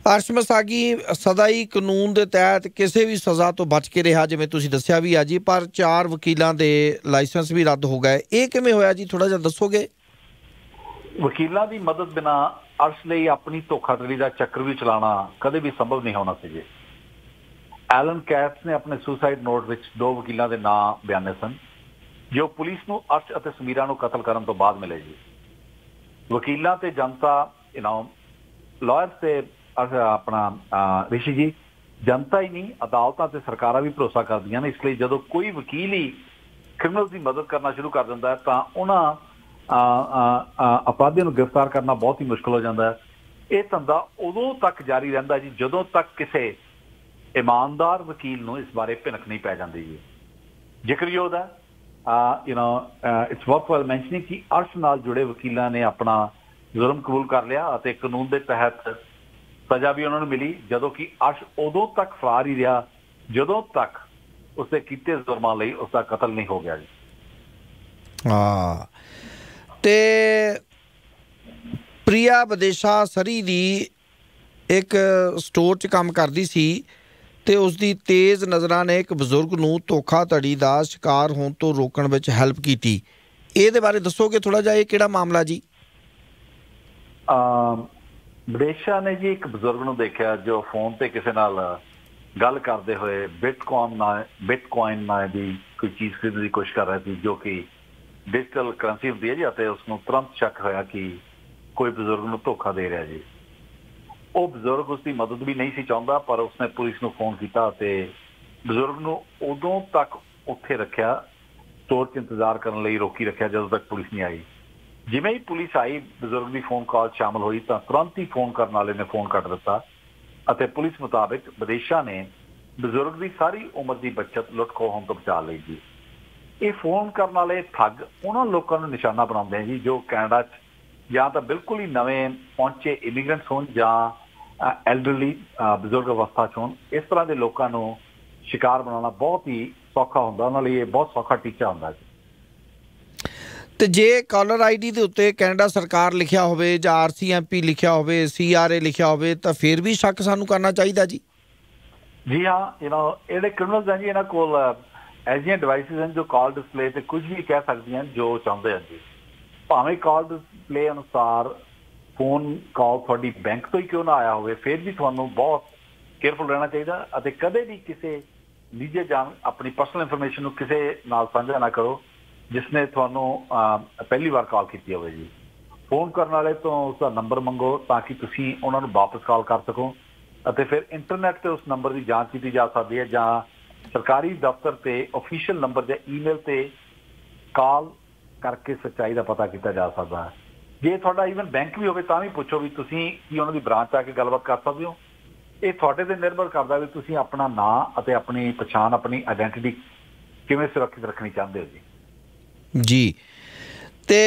ਅਰਸ਼ ਮਸਾਗੀ ਸਦਾ ਹੀ ਕਾਨੂੰਨ ਦੇ ਤਹਿਤ ਕਿਸੇ ਵੀ ਸਜ਼ਾ ਤੋਂ ਬਚ ਕੇ ਰਿਹਾ, ਜਿਵੇਂ ਤੁਸੀਂ ਦੱਸਿਆ ਵੀ ਆ ਜੀ, ਪਰ ਚਾਰ ਵਕੀਲਾਂ ਦੇ ਲਾਇਸੈਂਸ ਵੀ ਰੱਦ ਹੋ ਗਏ। ਇਹ ਕਿਵੇਂ ਹੋਇਆ ਜੀ, ਥੋੜਾ ਜਿਹਾ ਦੱਸੋਗੇ? ਵਕੀਲਾਂ ਦੀ ਮਦਦ ਬਿਨਾ ਅਰਸ਼ ਲਈ ਆਪਣੀ ਧੋਖਾਧੜੀ ਦਾ ਚੱਕਰ ਵੀ ਚਲਾਉਣਾ ਕਦੇ ਵੀ ਸੰਭਵ ਨਹੀਂ ਹੋਣਾ ਸੀ ਜੀ। ਐਲਨ ਕੈਟਸ ਨੇ ਆਪਣੇ ਸੁਸਾਈਡ ਨੋਟ ਵਿੱਚ ਦੋ ਵਕੀਲਾਂ ਦੇ ਨਾਂ ਬਿਆਨੇ ਸਨ ਜੋ ਪੁਲਿਸ ਨੂੰ ਅਰਸ਼ ਅਤੇ ਸਮੀਰਾ ਨੂੰ ਕਤਲ ਕਰਨ ਤੋਂ ਬਾਅਦ ਮਿਲੇ ਜੀ। ਵਕੀਲਾਂ ਤੇ ਜਨਤਾ ਯੂ ਨੋ ਲਾਇਰਸ ਤੇ ਆਪਣਾ ਰਿਸ਼ੀ ਜੀ, ਜਨਤਾ ਹੀ ਨਹੀਂ ਅਦਾਲਤਾਂ ਤੇ ਸਰਕਾਰਾਂ ਵੀ ਭਰੋਸਾ ਕਰਦੀਆਂ ਨੇ। ਇਸ ਲਈ ਜਦੋਂ ਕੋਈ ਵਕੀਲ ਹੀ ਕ੍ਰਿਮੀਨਲ ਦੀ ਮਦਦ ਕਰਨਾ ਸ਼ੁਰੂ ਕਰ ਦਿੰਦਾ ਹੈ ਤਾਂ ਉਹਨਾਂ ਅਪਰਾਧੀਆਂ ਨੂੰ ਗ੍ਰਿਫਤਾਰ ਕਰਨਾ ਬਹੁਤ ਹੀ ਮੁਸ਼ਕਿਲ ਹੋ ਜਾਂਦਾ ਹੈ। ਇਹ ਧੰਦਾ ਉਦੋਂ ਤੱਕ ਜਾਰੀ ਰਹਿੰਦਾ ਜੀ ਜਦੋਂ ਤੱਕ ਕਿਸੇ ਇਮਾਨਦਾਰ ਵਕੀਲ ਨੂੰ ਇਸ ਬਾਰੇ ਭਿਣਕ ਨਹੀਂ ਪੈ ਜਾਂਦੀ ਜੀ। ਜ਼ਿਕਰਯੋਗ ਹੈ you know it's worthwhile mentioning ਕਿ ਅਰਸ਼ ਨਾਲ ਜੁੜੇ ਵਕੀਲਾਂ ਨੇ ਆਪਣਾ ਜ਼ੁਰਮ ਕਬੂਲ ਕਰ ਲਿਆ ਅਤੇ ਕਾਨੂੰਨ ਦੇ ਤਹਿਤ ਸਜ਼ਾ ਵੀ ਉਹਨਾਂ ਨੂੰ ਮਿਲੀ, ਜਦੋਂ ਕਿ ਅਰਸ਼ ਉਦੋਂ ਤੱਕ ਫਰਾਰ ਹੀ ਰਿਹਾ ਜਦੋਂ ਤੱਕ ਉਸਦੇ ਕੀਤੇ ਜ਼ੁਰਮਾਂ ਲਈ ਉਸਦਾ ਕਤਲ ਨਹੀਂ ਹੋ ਗਿਆ ਜੀ। ਹਾਂ, ਤੇ ਪ੍ਰਿਆ ਵਿਦੇਸ਼ਾ ਸਰੀ ਦੀ ਇੱਕ ਸਟੋਰ 'ਚ ਕੰਮ ਕਰਦੀ ਸੀ ਤੇ ਉਸਦੀ ਤੇਜ਼ ਨਜ਼ਰਾਂ ਨੇ ਇੱਕ ਬਜ਼ੁਰਗ ਨੂੰ ਧੋਖਾਧੜੀ ਦਾ ਸ਼ਿਕਾਰ ਹੋਣ ਤੋਂ ਰੋਕਣ ਵਿੱਚ ਹੈਲਪ ਕੀਤੀ। ਇਹਦੇ ਬਾਰੇ ਦੱਸੋਗੇ ਥੋੜਾ ਜਿਹਾ, ਇਹ ਕਿਹੜਾ ਮਾਮਲਾ ਜੀ? ਵਿਦੇਸ਼ਾ ਨੇ ਜੀ ਇੱਕ ਬਜ਼ੁਰਗ ਨੂੰ ਦੇਖਿਆ ਜੋ ਫੋਨ ਤੇ ਕਿਸੇ ਨਾਲ ਗੱਲ ਕਰਦੇ ਹੋਏ ਬਿਟਕੋਇਨ ਨਾ ਬਿਟਕੋਇਨ ਨਾਂ ਦੀ ਕੋਈ ਚੀਜ਼ ਖਰੀਦਣ ਦੀ ਕੋਸ਼ਿਸ਼ ਕਰ ਰਿਹਾ ਸੀ ਜੋ ਕਿ ਡਿਜੀਟਲ ਕਰੰਸੀ ਹੁੰਦੀ ਹੈ ਜੀ, ਅਤੇ ਉਸਨੂੰ ਤੁਰੰਤ ਸ਼ੱਕ ਹੋਇਆ ਕਿ ਕੋਈ ਬਜ਼ੁਰਗ ਨੂੰ ਧੋਖਾ ਦੇ ਰਿਹਾ ਜੀ। ਉਹ ਬਜ਼ੁਰਗ ਉਸਦੀ ਮਦਦ ਵੀ ਨਹੀਂ ਸੀ ਚਾਹੁੰਦਾ, ਪਰ ਉਸਨੇ ਪੁਲਿਸ ਨੂੰ ਫੋਨ ਕੀਤਾ ਅਤੇ ਬਜ਼ੁਰਗ ਨੂੰ ਉਦੋਂ ਤੱਕ ਉੱਥੇ ਰੱਖਿਆ, ਸਟੋਰ 'ਚ ਇੰਤਜ਼ਾਰ ਕਰਨ ਲਈ ਰੋਕੀ ਰੱਖਿਆ ਜਦੋਂ ਤੱਕ ਪੁਲਿਸ ਨਹੀਂ ਆਈ। ਜਿਵੇਂ ਹੀ ਪੁਲਿਸ ਆਈ, ਬਜ਼ੁਰਗ ਦੀ ਫੋਨ ਕਾਲ ਸ਼ਾਮਲ ਹੋਈ ਤਾਂ ਤੁਰੰਤ ਹੀ ਫੋਨ ਕਰਨ ਵਾਲੇ ਨੇ ਫੋਨ ਕੱਟ ਦਿੱਤਾ ਅਤੇ ਪੁਲਿਸ ਮੁਤਾਬਿਕ ਵਿਦੇਸ਼ਾ ਨੇ ਬਜ਼ੁਰਗ ਦੀ ਸਾਰੀ ਉਮਰ ਦੀ ਬੱਚਤ ਲੁੱਟ ਖੋਹ ਹੋਣ ਤੋਂ ਬਚਾ ਲਈ ਜੀ। ਇਹ ਫੋਨ ਕਰਨ ਵਾਲੇ ਠੱਗ ਉਹਨਾਂ ਲੋਕਾਂ ਨੂੰ ਨਿਸ਼ਾਨਾ ਬਣਾਉਂਦੇ ਆ ਜੀ ਜੋ ਕੈਨੇਡਾ 'ਚ ਜਾਂ ਤਾਂ ਬਿਲਕੁਲ ਹੀ ਨਵੇਂ ਪਹੁੰਚੇ ਇਮੀਗ੍ਰੈਂਟਸ ਹੋਣ ਜਾਂ ਐਲਡਰਲੀ ਬਜ਼ੁਰਗ ਅਵਸਥਾ 'ਚ ਹੋਣ। ਇਸ ਤਰ੍ਹਾਂ ਦੇ ਲੋਕਾਂ ਨੂੰ ਸ਼ਿਕਾਰ ਬਣਾਉਣਾ ਬਹੁਤ ਹੀ ਸੌਖਾ ਹੁੰਦਾ, ਉਹਨਾਂ ਲਈ ਇਹ ਬਹੁਤ ਸੌਖਾ ਟੀਚਾ ਹੁੰਦਾ ਜੀ। ਤੇ ਜੇ ਕਾਲਰ ਆਈ ਡੀ ਦੇ ਉੱਤੇ ਕੈਨੇਡਾ ਸਰਕਾਰ ਲਿਖਿਆ ਹੋਵੇ ਜਾਂ ਆਰ ਸੀ ਐਮ ਪੀ ਲਿਖਿਆ ਹੋਵੇ, ਸੀ ਆਰ ਏ ਲਿਖਿਆ ਹੋਵੇ ਤਾਂ ਫਿਰ ਵੀ ਸ਼ੱਕ ਸਾਨੂੰ ਕਰਨਾ ਚਾਹੀਦਾ ਜੀ? ਜੀ ਹਾਂ, ਯੂ ਨੋ ਜਿਹੜੇ ਕ੍ਰਿਮੀਨਲਸ ਹੈ ਜੀ ਇਹਨਾਂ ਕੋਲ ਐਜੀਆਂ ਡਿਵਾਈਸਿਸ ਹਨ ਜੋ ਕਾਲ ਡਿਸਪਲੇ ਤੇ ਕੁਝ ਵੀ ਕਹਿ ਸਕਦੀਆਂ ਜੋ ਚਾਹੁੰਦੇ ਹਨ ਜੀ। ਭਾਵੇਂ ਕਾਲ ਡਿਸਪਲੇ ਅਨੁਸਾਰ ਫੋਨ ਕਾਲ ਤੁਹਾਡੀ ਬੈਂਕ ਤੋਂ ਹੀ ਕਿਉਂ ਨਾ ਆਇਆ ਹੋਵੇ, ਫਿਰ ਵੀ ਤੁਹਾਨੂੰ ਬਹੁਤ ਕੇਅਰਫੁਲ ਰਹਿਣਾ ਚਾਹੀਦਾ ਅਤੇ ਕਦੇ ਵੀ ਕਿਸੇ ਨਿੱਜੀ ਜਾਣ ਆਪਣੀ ਪਰਸਨਲ ਇਨਫੋਰਮੇਸ਼ਨ ਨੂੰ ਕਿਸੇ ਨਾਲ ਸਾਂਝਾ ਨਾ ਕਰੋ ਜਿਸਨੇ ਤੁਹਾਨੂੰ ਪਹਿਲੀ ਵਾਰ ਕਾਲ ਕੀਤੀ ਹੋਵੇ ਜੀ। ਫੋਨ ਕਰਨ ਵਾਲੇ ਤੋਂ ਉਸਦਾ ਨੰਬਰ ਮੰਗੋ ਤਾਂ ਕਿ ਤੁਸੀਂ ਉਹਨਾਂ ਨੂੰ ਵਾਪਸ ਕਾਲ ਕਰ ਸਕੋ ਅਤੇ ਫਿਰ ਇੰਟਰਨੈਟ 'ਤੇ ਉਸ ਨੰਬਰ ਦੀ ਜਾਂਚ ਕੀਤੀ ਜਾ ਸਕਦੀ ਹੈ ਜਾਂ ਸਰਕਾਰੀ ਦਫ਼ਤਰ 'ਤੇ ਓਫੀਸ਼ੀਅਲ ਨੰਬਰ ਜਾਂ ਈਮੇਲ 'ਤੇ ਕਾਲ ਕਰਕੇ ਸੱਚਾਈ ਦਾ ਪਤਾ ਕੀਤਾ ਜਾ ਸਕਦਾ ਹੈ। ਜੇ ਤੁਹਾਡਾ ਈਵਨ ਬੈਂਕ ਵੀ ਹੋਵੇ ਤਾਂ ਵੀ ਪੁੱਛੋ ਵੀ ਤੁਸੀਂ ਕੀ ਉਹਨਾਂ ਦੀ ਬ੍ਰਾਂਚ ਆ ਕੇ ਗੱਲਬਾਤ ਕਰ ਸਕਦੇ ਹੋ। ਇਹ ਤੁਹਾਡੇ 'ਤੇ ਨਿਰਭਰ ਕਰਦਾ ਵੀ ਤੁਸੀਂ ਆਪਣਾ ਨਾਂ ਅਤੇ ਆਪਣੀ ਪਛਾਣ, ਆਪਣੀ ਆਇਡੈਂਟੀਟੀ ਕਿਵੇਂ ਸੁਰੱਖਿਅਤ ਰੱਖਣੀ ਚਾਹੁੰਦੇ ਹੋ ਜੀ। ਜੀ, ਤੇ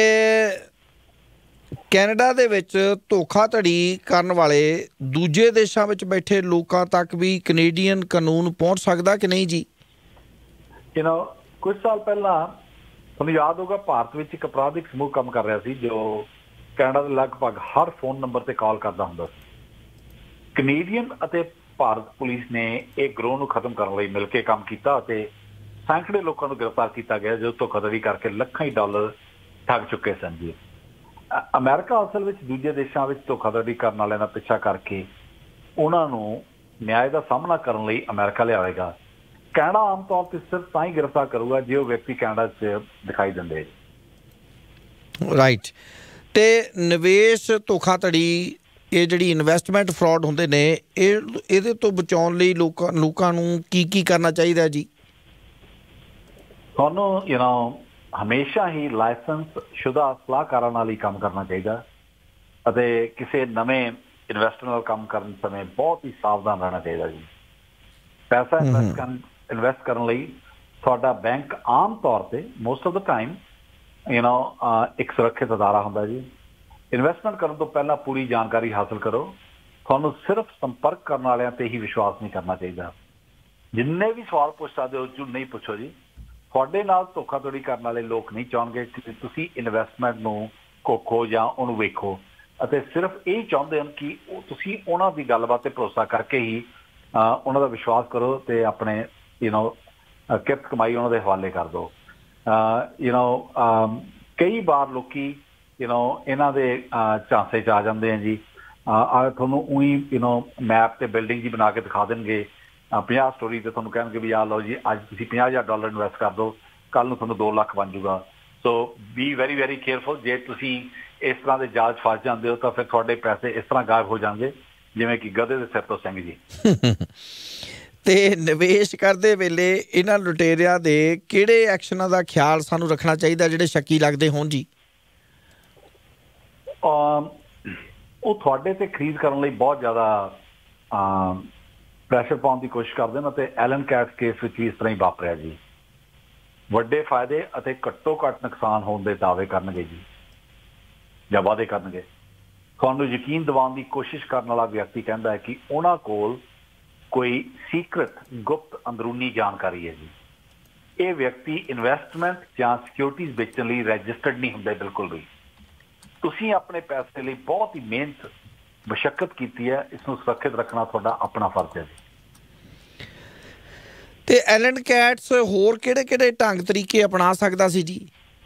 ਕੈਨੇਡਾ ਦੇ ਵਿੱਚ ਧੋਖਾਧੜੀ ਕਰਨ ਵਾਲੇ ਦੂਜੇ ਦੇਸ਼ਾਂ ਵਿੱਚ ਬੈਠੇ ਲੋਕਾਂ ਤੱਕ ਵੀ ਕੈਨੇਡੀਅਨ ਕਾਨੂੰਨ ਪਹੁੰਚ ਸਕਦਾ ਕਿ ਨਹੀਂ ਜੀ? ਯੂ ਨੋ ਕੁਝ ਸਾਲ ਪਹਿਲਾਂ ਤੁਹਾਨੂੰ ਯਾਦ ਹੋਊਗਾ ਭਾਰਤ ਵਿੱਚ ਇੱਕ ਅਪਰਾਧਿਕ ਸਮੂਹ ਕੰਮ ਕਰ ਰਿਹਾ ਸੀ ਜੋ ਕੈਨੇਡਾ ਦੇ ਲਗਭਗ ਹਰ ਫੋਨ ਨੰਬਰ ਤੇ ਕਾਲ ਕਰਦਾ ਹੁੰਦਾ ਸੀ। ਕੈਨੇਡੀਅਨ ਅਤੇ ਭਾਰਤ ਪੁਲਿਸ ਨੇ ਇਹ ਗਰੋਹ ਨੂੰ ਖਤਮ ਕਰਨ ਲਈ ਮਿਲ ਕੇ ਕੰਮ ਕੀਤਾ ਅਤੇ ਸੈਂਕੜੇ ਲੋਕਾਂ ਨੂੰ ਗ੍ਰਿਫਤਾਰ ਕੀਤਾ ਗਿਆ ਜੋ ਧੋਖਾਧੜੀ ਕਰਕੇ ਲੱਖਾਂ ਹੀ ਡਾਲਰ ਠੱਗ ਚੁੱਕੇ ਸਨ ਜੀ। ਅਮਰੀਕਾ ਅਸਲ ਵਿੱਚ ਦੂਜੇ ਦੇਸ਼ਾਂ ਵਿੱਚ ਧੋਖਾਧੜੀ ਕਰਨ ਵਾਲਿਆਂ ਦਾ ਪਿੱਛਾ ਕਰਕੇ ਉਹਨਾਂ ਨੂੰ ਨਿਆਂ ਦਾ ਸਾਹਮਣਾ ਕਰਨ ਲਈ ਅਮਰੀਕਾ ਲਿਆਵੇਗਾ। ਕੈਨੇਡਾ ਆਮ ਤੌਰ ਤੇ ਸਿਰਫ ਤਾਂ ਹੀ ਗ੍ਰਿਫਤਾਰ ਕਰੂਗਾ ਜੇ ਉਹ ਵਿਅਕਤੀ ਕੈਨੇਡਾ 'ਚ ਦਿਖਾਈ ਦਿੰਦੇ। ਰਾਈਟ, ਤੇ ਨਿਵੇਸ਼ ਧੋਖਾਧੜੀ, ਇਹ ਜਿਹੜੀ ਇਨਵੈਸਟਮੈਂਟ ਫਰਾਡ ਹੁੰਦੇ ਨੇ, ਇਹ ਇਹਦੇ ਤੋਂ ਬਚਾਉਣ ਲਈ ਲੋਕਾਂ ਲੋਕਾਂ ਨੂੰ ਕੀ ਕੀ ਕਰਨਾ ਚਾਹੀਦਾ ਜੀ? ਤੁਹਾਨੂੰ ਯੂ ਨੋ ਹਮੇਸ਼ਾ ਹੀ ਲਾਇਸੈਂਸ ਸ਼ੁਦਾ ਸਲਾਹਕਾਰਾਂ ਨਾਲ ਹੀ ਕੰਮ ਕਰਨਾ ਚਾਹੀਦਾ ਅਤੇ ਕਿਸੇ ਨਵੇਂ ਇਨਵੈਸਟਰ ਨਾਲ ਕੰਮ ਕਰਨ ਸਮੇਂ ਬਹੁਤ ਹੀ ਸਾਵਧਾਨ ਰਹਿਣਾ ਚਾਹੀਦਾ ਜੀ। ਪੈਸਾ ਇਨਵੈਸਟ ਕਰਨ ਇਨਵੈਸਟ ਕਰਨ ਲਈ ਤੁਹਾਡਾ ਬੈਂਕ ਆਮ ਤੌਰ ਤੇ most of the time you know ਇੱਕ ਸੁਰੱਖਿਅਤ ਅਦਾਰਾ ਹੁੰਦਾ ਜੀ। ਇਨਵੈਸਟਮੈਂਟ ਕਰਨ ਤੋਂ ਪਹਿਲਾਂ ਪੂਰੀ ਜਾਣਕਾਰੀ ਹਾਸਲ ਕਰੋ। ਤੁਹਾਨੂੰ ਸਿਰਫ ਸੰਪਰਕ ਕਰਨ ਵਾਲਿਆਂ ਤੇ ਹੀ ਵਿਸ਼ਵਾਸ ਨਹੀਂ ਕਰਨਾ ਚਾਹੀਦਾ। ਜਿੰਨੇ ਵੀ ਸਵਾਲ ਪੁੱਛ ਸਕਦੇ ਹੋ ਜੋ ਨਹੀਂ ਪੁੱਛੋ ਜੀ। ਤੁਹਾਡੇ ਨਾਲ ਧੋਖਾਧੜੀ ਕਰਨ ਵਾਲੇ ਲੋਕ ਨਹੀਂ ਚਾਹੁੰਗੇ ਕਿ ਤੁਸੀਂ ਇਨਵੈਸਟਮੈਂਟ ਨੂੰ ਘੋਖੋ ਜਾਂ ਉਹਨੂੰ ਵੇਖੋ ਅਤੇ ਸਿਰਫ ਇਹ ਚਾਹੁੰਦੇ ਹਨ ਕਿ ਉਹ ਤੁਸੀਂ ਉਹਨਾਂ ਦੀ ਗੱਲਬਾਤ 'ਤੇ ਭਰੋਸਾ ਕਰਕੇ ਹੀ ਉਹਨਾਂ ਦਾ ਵਿਸ਼ਵਾਸ ਕਰੋ ਅਤੇ ਆਪਣੇ ਯੂ ਨੋ ਕਿਰਤ ਕਮਾਈ ਉਹਨਾਂ ਦੇ ਹਵਾਲੇ ਕਰ ਦਿਓ। ਯੂ ਨੋ ਕਈ ਵਾਰ ਲੋਕੀ ਯੂ ਨੋ ਇਹਨਾਂ ਦੇ ਝਾਂਸੇ 'ਚ ਆ ਜਾਂਦੇ ਆ ਜੀ। ਆ ਤੁਹਾਨੂੰ ਉਹੀ ਯੂ ਨੋ ਮੈਪ 'ਤੇ ਬਿਲਡਿੰਗ ਜੀ ਬਣਾ ਕੇ ਦਿਖਾ ਦੇਣਗੇ ਪੰਜਾਹ ਸਟੋਰੀ, ਤੇ ਤੁਹਾਨੂੰ ਕਹਿਣਗੇ ਵੀ ਆ ਲਓ ਜੀ ਅੱਜ ਤੁਸੀਂ ਪੰਜਾਹ ਹਜ਼ਾਰ ਡਾਲਰ ਇਨਵੈਸਟ ਕਰ ਦਿਓ, ਕੱਲ੍ਹ ਨੂੰ ਤੁਹਾਨੂੰ ਦੋ ਲੱਖ ਬਣ ਜੂਗਾ। So be very very careful. ਜੇ ਤੁਸੀਂ ਇਸ ਤਰ੍ਹਾਂ ਦੇ ਜਾਲ 'ਚ ਫਸ ਜਾਂਦੇ ਹੋ ਤਾਂ ਫਿਰ ਤੁਹਾਡੇ ਪੈਸੇ ਇਸ ਤਰ੍ਹਾਂ ਗਾਇਬ ਹੋ ਜਾਣਗੇ ਜਿਵੇਂ ਕਿ ਗਧੇ ਦੇ ਸਿਰ ਤੋਂ ਸਿੰਘ ਜੀ। ਤੇ ਨਿਵੇਸ਼ ਕਰਦੇ ਵੇਲੇ ਇਹਨਾਂ ਲੁਟੇਰਿਆਂ ਦੇ ਕਿਹੜੇ ਐਕਸ਼ਨਾਂ ਦਾ ਖਿਆਲ ਸਾਨੂੰ ਰੱਖਣਾ ਚਾਹੀਦਾ ਜਿਹੜੇ ਸ਼ੱਕੀ ਲੱਗਦੇ ਹੋਣ ਜੀ? ਉਹ ਤੁਹਾਡੇ ਤੇ ਖਰੀਦ ਕਰਨ ਲਈ ਬਹੁਤ ਜ਼ਿਆਦਾ ਪ੍ਰੈਸ਼ਰ ਪਾਉਣ ਦੀ ਕੋਸ਼ਿਸ਼ ਕਰਦੇ ਨੇ ਅਤੇ ਐਲਨ ਕੈਟਸ ਕੇਸ ਵਿੱਚ ਵੀ ਇਸ ਤਰ੍ਹਾਂ ਹੀ ਵਾਪਰਿਆ ਜੀ। ਵੱਡੇ ਫਾਇਦੇ ਅਤੇ ਘੱਟੋ ਘੱਟ ਨੁਕਸਾਨ ਹੋਣ ਦੇ ਦਾਅਵੇ ਕਰਨਗੇ ਜੀ ਜਾਂ ਵਾਅਦੇ ਕਰਨਗੇ। ਤੁਹਾਨੂੰ ਯਕੀਨ ਦਿਵਾਉਣ ਦੀ ਕੋਸ਼ਿਸ਼ ਕਰਨ ਵਾਲਾ ਵਿਅਕਤੀ ਕਹਿੰਦਾ ਹੈ ਕਿ ਉਹਨਾਂ ਕੋਲ ਕੋਈ ਸੀਕ੍ਰੇਟ ਗੁਪਤ ਅੰਦਰੂਨੀ ਜਾਣਕਾਰੀ ਹੈ ਜੀ। ਇਹ ਵਿਅਕਤੀ ਇਨਵੈਸਟਮੈਂਟ ਜਾਂ ਸਿਕਿਉਰਿਟੀਜ਼ ਵੇਚਣ ਲਈ ਰਜਿਸਟਰਡ ਨਹੀਂ ਹੁੰਦੇ ਬਿਲਕੁਲ ਵੀ। ਤੁਸੀਂ ਆਪਣੇ ਪੈਸੇ ਲਈ ਬਹੁਤ ਹੀ ਮਿਹਨਤ ਮੁਸ਼ੱਕਤ ਕੀਤੀ ਹੈ, ਇਸ ਨੂੰ ਸੁਰੱਖਿਅਤ ਰੱਖਣਾ ਤੁਹਾਡਾ ਆਪਣਾ ਫਰਜ਼ ਹੈ ਜੀ। ਤੇ ਐਲਨ ਕੈਟਸ ਹੋਰ ਕਿਹੜੇ ਕਿਹੜੇ ਢੰਗ ਤਰੀਕੇ ਅਪਣਾ ਸਕਦਾ ਸੀ ਜੀ?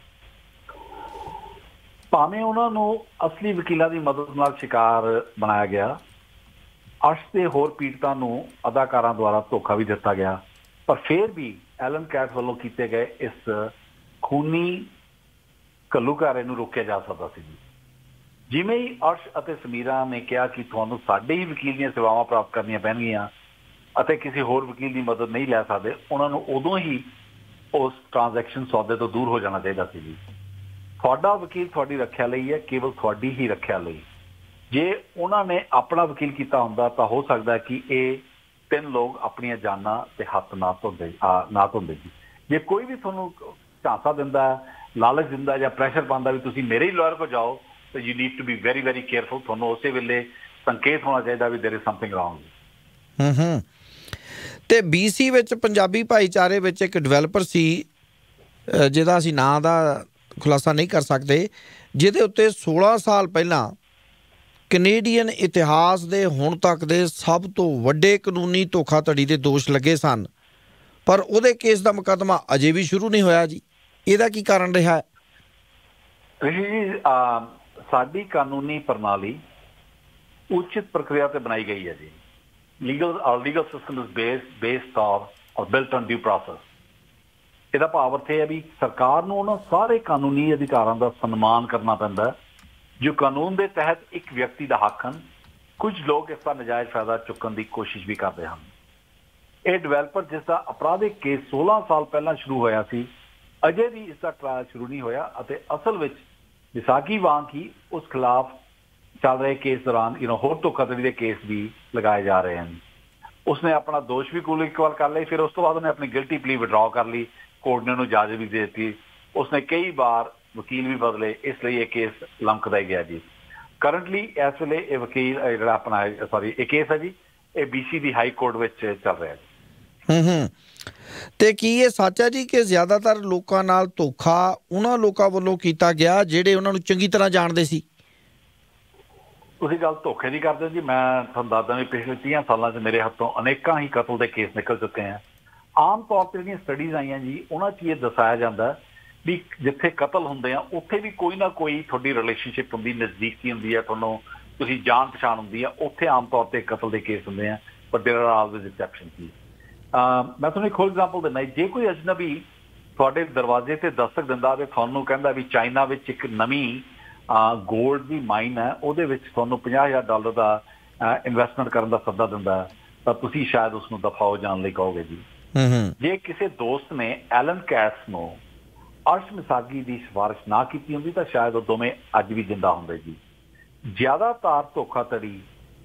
ਭਾਵੇਂ ਉਹਨਾਂ ਨੂੰ ਅਸਲੀ ਵਕੀਲਾਂ ਦੀ ਮਦਦ ਨਾਲ ਸ਼ਿਕਾਰ ਬਣਾਇਆ ਗਿਆ, ਅਰਸ਼ ਦੇ ਹੋਰ ਪੀੜਤਾਂ ਨੂੰ ਅਦਾਕਾਰਾਂ ਦੁਆਰਾ ਧੋਖਾ ਵੀ ਦਿੱਤਾ ਗਿਆ, ਪਰ ਫਿਰ ਵੀ ਐਲਨ ਕੈਟਸ ਵੱਲੋਂ ਕੀਤੇ ਗਏ ਇਸ ਖੂਨੀ ਘੱਲੂਘਾਰੇ ਨੂੰ ਰੋਕਿਆ ਜਾ ਸਕਦਾ ਸੀ ਜੀ। ਜਿਵੇਂ ਹੀ ਅਰਸ਼ ਅਤੇ ਸਮੀਰਾ ਨੇ ਕਿਹਾ ਕਿ ਤੁਹਾਨੂੰ ਸਾਡੇ ਹੀ ਵਕੀਲ ਦੀਆਂ ਸੇਵਾਵਾਂ ਪ੍ਰਾਪਤ ਕਰਨੀਆਂ ਪੈਣਗੀਆਂ ਅਤੇ ਕਿਸੇ ਹੋਰ ਵਕੀਲ ਦੀ ਮਦਦ ਨਹੀਂ ਲੈ ਸਕਦੇ, ਉਹਨਾਂ ਨੂੰ ਉਦੋਂ ਹੀ ਉਸ ਟ੍ਰਾਂਜੈਕਸ਼ਨ ਸੌਦੇ ਤੋਂ ਦੂਰ ਹੋ ਜਾਣਾ ਚਾਹੀਦਾ ਸੀ ਜੀ। ਤੁਹਾਡਾ ਵਕੀਲ ਤੁਹਾਡੀ ਰੱਖਿਆ ਲਈ ਹੈ, ਕੇਵਲ ਤੁਹਾਡੀ ਹੀ ਰੱਖਿਆ ਲਈ। ਜੇ ਉਹਨਾਂ ਨੇ ਆਪਣਾ ਵਕੀਲ ਕੀਤਾ ਹੁੰਦਾ ਤਾਂ ਹੋ ਸਕਦਾ ਕਿ ਇਹ ਤਿੰਨ ਲੋਕ ਆਪਣੀਆਂ ਜਾਨਾਂ ਤੇ ਹੱਥ ਨਾ ਧੋਂਦੇ ਨਾ ਧੋਂਦੇ ਜੀ। ਜੇ ਕੋਈ ਵੀ ਤੁਹਾਨੂੰ ਝਾਂਸਾ ਦਿੰਦਾ, ਲਾਲਚ ਦਿੰਦਾ ਜਾਂ ਪ੍ਰੈਸ਼ਰ ਪਾਉਂਦਾ ਵੀ ਤੁਸੀਂ ਮੇਰੇ ਹੀ ਲਾਇਰ ਕੋਲ ਜਾਓ, ਤਾਂ you need to be very very careful. ਤੁਹਾਨੂੰ ਉਸੇ ਵੇਲੇ ਸੰਕੇਤ ਹੋਣਾ ਚਾਹੀਦਾ ਵੀ ਦੇਰ ਇਜ਼ ਸਮਥਿੰਗ ਰੌਂਗ। ਹੂੰ ਹੂੰ ਤੇ ਬੀ ਸੀ ਵਿੱਚ ਪੰਜਾਬੀ ਭਾਈਚਾਰੇ ਵਿੱਚ ਇੱਕ ਡਿਵੈਲਪਰ ਸੀ ਜਿਹਦਾ ਅਸੀਂ ਨਾਂ ਦਾ ਖੁਲਾਸਾ ਨਹੀਂ ਕਰ ਸਕਦੇ, ਜਿਹਦੇ ਉੱਤੇ ਸੋਲਾਂ ਸਾਲ ਪਹਿਲਾਂ ਕੈਨੇਡੀਅਨ ਇਤਿਹਾਸ ਦੇ ਹੁਣ ਤੱਕ ਦੇ ਸਭ ਤੋਂ ਵੱਡੇ ਕਾਨੂੰਨੀ ਧੋਖਾਧੜੀ ਦੇ ਦੋਸ਼ ਲੱਗੇ ਸਨ, ਪਰ ਉਹਦੇ ਕੇਸ ਦਾ ਮੁਕੱਦਮਾ ਅਜੇ ਵੀ ਸ਼ੁਰੂ ਨਹੀਂ ਹੋਇਆ ਜੀ। ਇਹਦਾ ਕੀ ਕਾਰਨ ਰਿਹਾ? ਸਾਡੀ ਕਾਨੂੰਨੀ ਪ੍ਰਣਾਲੀ ਉਚਿਤ ਪ੍ਰਕਿਰਿਆ ਤੇ ਬਣਾਈ ਗਈ ਹੈ ਜੀ। Legal or legal system is based based on or built on due process. ਇਹਦਾ ਭਾਵ ਅਰਥ ਇਹ ਹੈ ਵੀ ਸਰਕਾਰ ਨੂੰ ਉਹਨਾਂ ਸਾਰੇ ਕਾਨੂੰਨੀ ਅਧਿਕਾਰਾਂ ਦਾ ਸਨਮਾਨ ਕਰਨਾ ਪੈਂਦਾ ਜੋ ਕਾਨੂੰਨ ਦੇ ਤਹਿਤ ਇੱਕ ਵਿਅਕਤੀ ਦਾ ਹੱਕ ਹਨ। ਕੁਝ ਲੋਕ ਇਸ ਦਾ ਨਜਾਇਜ਼ ਫਾਇਦਾ ਚੁੱਕਣ ਦੀ ਕੋਸ਼ਿਸ਼ ਵੀ ਕਰਦੇ ਹਨ। ਇਹ ਡਿਵੈਲਪਰ ਜਿਸ ਦਾ ਅਪਰਾਧਿਕ ਕੇਸ ਸੋਲਾਂ ਸਾਲ ਪਹਿਲਾਂ ਸ਼ੁਰੂ ਹੋਇਆ ਸੀ, ਅਜੇ ਵੀ ਇਸ ਦਾ ਟਰਾਇਲ ਸ਼ੁਰੂ ਨਹੀਂ ਹੋਇਆ ਅਤੇ ਅਸਲ ਵਿੱਚ ਵਿਸਾਖੀ ਵਾਂਗ ਹੀ ਉਸ ਖਿਲਾਫ ਚੱਲ ਰਹੇ ਕੇਸ ਦੌਰਾਨ ਯੂ ਨੋ ਹੋਰ ਧੋਖਾਧੜੀ ਦੇ ਕੇਸ ਵੀ ਲਗਾਏ ਜਾ ਰਹੇ ਹਨ। ਉਸਨੇ ਆਪਣਾ ਦੋਸ਼ ਵੀ ਕਬੂਲ ਇੱਕ ਵਾਰ ਕਰ ਲਈ, ਫਿਰ ਉਸ ਤੋਂ ਬਾਅਦ ਉਹਨੇ ਆਪਣੀ ਗਿਲਟੀ ਪਲੀ ਵਿਡਰਾਅ ਕਰ ਲਈ, ਕੋਰਟ ਨੇ ਉਹਨੂੰ ਇਜਾਜ਼ਤ ਵੀ ਦੇ ਦਿੱਤੀ। ਉਸਨੇ ਕਈ ਵਾਰ ਵਕੀਲ ਵੀ ਬਦਲੇ, ਇਸ ਲਈ ਇਹ ਕੇਸ ਲਮਕਦਾ ਹੀ ਗਿਆ ਜੀ। ਕਰੰਟਲੀ ਇਸ ਵੇਲੇ ਇਹ ਵਕੀਲ ਜਿਹੜਾ ਆਪਣਾ ਸੌਰੀ ਇਹ ਕੇਸ ਹੈ ਜੀ, ਇਹ ਬੀ ਸੀ ਦੀ ਹਾਈ ਕੋਰਟ ਵਿੱਚ ਚੱਲ ਰਿਹਾ ਜੀ। ਹੂੰ ਹੂੰ ਤੇ ਕੀ ਇਹ ਸੱਚ ਹੈ ਜੀ ਕਿ ਜ਼ਿਆਦਾਤਰ ਲੋਕਾਂ ਨਾਲ ਧੋਖਾ ਉਹਨਾਂ ਲੋਕਾਂ ਵੱਲੋਂ ਕੀਤਾ ਗਿਆ ਜਿਹੜੇ ਉਹਨਾਂ ਨੂੰ ਚੰਗੀ ਤਰ੍ਹਾਂ ਜਾਣਦੇ ਸੀ? ਤੁਸੀਂ ਗੱਲ ਧੋਖੇ ਦੀ ਕਰਦੇ ਹੋ ਜੀ। ਮੈਂ ਤੁਹਾਨੂੰ ਦੱਸਦਾ ਵੀ ਪਿਛਲੇ ਤੀਹ ਸਾਲਾਂ 'ਚ ਮੇਰੇ ਹੱਥੋਂ ਅਨੇਕਾਂ ਹੀ ਕਤਲ ਦੇ ਕੇਸ ਨਿਕਲ ਚੁੱਕੇ ਹੈ। ਆਮ ਤੌਰ 'ਤੇ ਜਿਹੜੀਆਂ ਸਟੱਡੀਜ਼ ਆਈਆਂ ਜੀ, ਉਹਨਾਂ 'ਚ ਇਹ ਦਰਸਾਇਆ ਜਾਂਦਾ ਵੀ ਜਿੱਥੇ ਕਤਲ ਹੁੰਦੇ ਆ ਉੱਥੇ ਵੀ ਕੋਈ ਨਾ ਕੋਈ ਤੁਹਾਡੀ ਰਿਲੇਸ਼ਨਸ਼ਿਪ ਹੁੰਦੀ, ਨਜ਼ਦੀਕੀ ਹੁੰਦੀ ਹੈ, ਤੁਹਾਨੂੰ ਤੁਸੀਂ ਜਾਣ ਪਛਾਣ ਹੁੰਦੀ ਆ, ਉੱਥੇ ਆਮ ਤੌਰ 'ਤੇ ਕਤਲ ਦੇ ਕੇਸ ਹੁੰਦੇ ਆ। ਪਰ ਦੇਰ ਆਰ ਆਲਵੇਜ਼ ਐਕਸੈਪਸ਼ਨ ਜੀ। ਮੈਂ ਤੁਹਾਨੂੰ ਇੱਕ ਹੋਰ ਐਗਜ਼ਾਮਪਲ ਦਿੰਦਾ, ਜੇ ਕੋਈ ਅਜਨਬੀ ਤੁਹਾਡੇ ਦਰਵਾਜ਼ੇ ਤੇ ਦਸਤਕ ਦਿੰਦਾ ਤੇ ਤੁਹਾਨੂੰ ਕਹਿੰਦਾ ਵੀ ਚਾਈਨਾ ਵਿੱਚ ਇੱਕ ਨਵੀਂ ਗੋਲਡ ਦੀ ਮਾਈਨ ਹੈ, ਉਹਦੇ ਵਿੱਚ ਤੁਹਾਨੂੰ ਪੰਜਾਹ ਹਜ਼ਾਰ ਡਾਲਰ ਦਾ ਇਨਵੈਸਟਮੈਂਟ ਕਰਨ ਦਾ ਸੱਦਾ ਦਿੰਦਾ, ਤਾਂ ਤੁਸੀਂ ਸ਼ਾਇਦ ਉਸਨੂੰ ਦਫਾਓ ਜਾਣ ਲਈ ਕਹੋਗੇ ਜੀ। ਜੇ ਕਿਸੇ ਦੋਸਤ ਨੇ ਐਲਨ ਕੈਟਸ ਨੂੰ ਅਰਸ਼ ਮਿਸਾਗੀ ਦੀ ਸਿਫਾਰਿਸ਼ ਨਾ ਕੀਤੀ ਹੁੰਦੀ ਤਾਂ ਸ਼ਾਇਦ ਉਹ ਦੋਵੇਂ ਅੱਜ ਵੀ ਜਿੰਦਾ ਹੁੰਦੇ ਜੀ। ਜ਼ਿਆਦਾਤਰ ਧੋਖਾਧੜੀ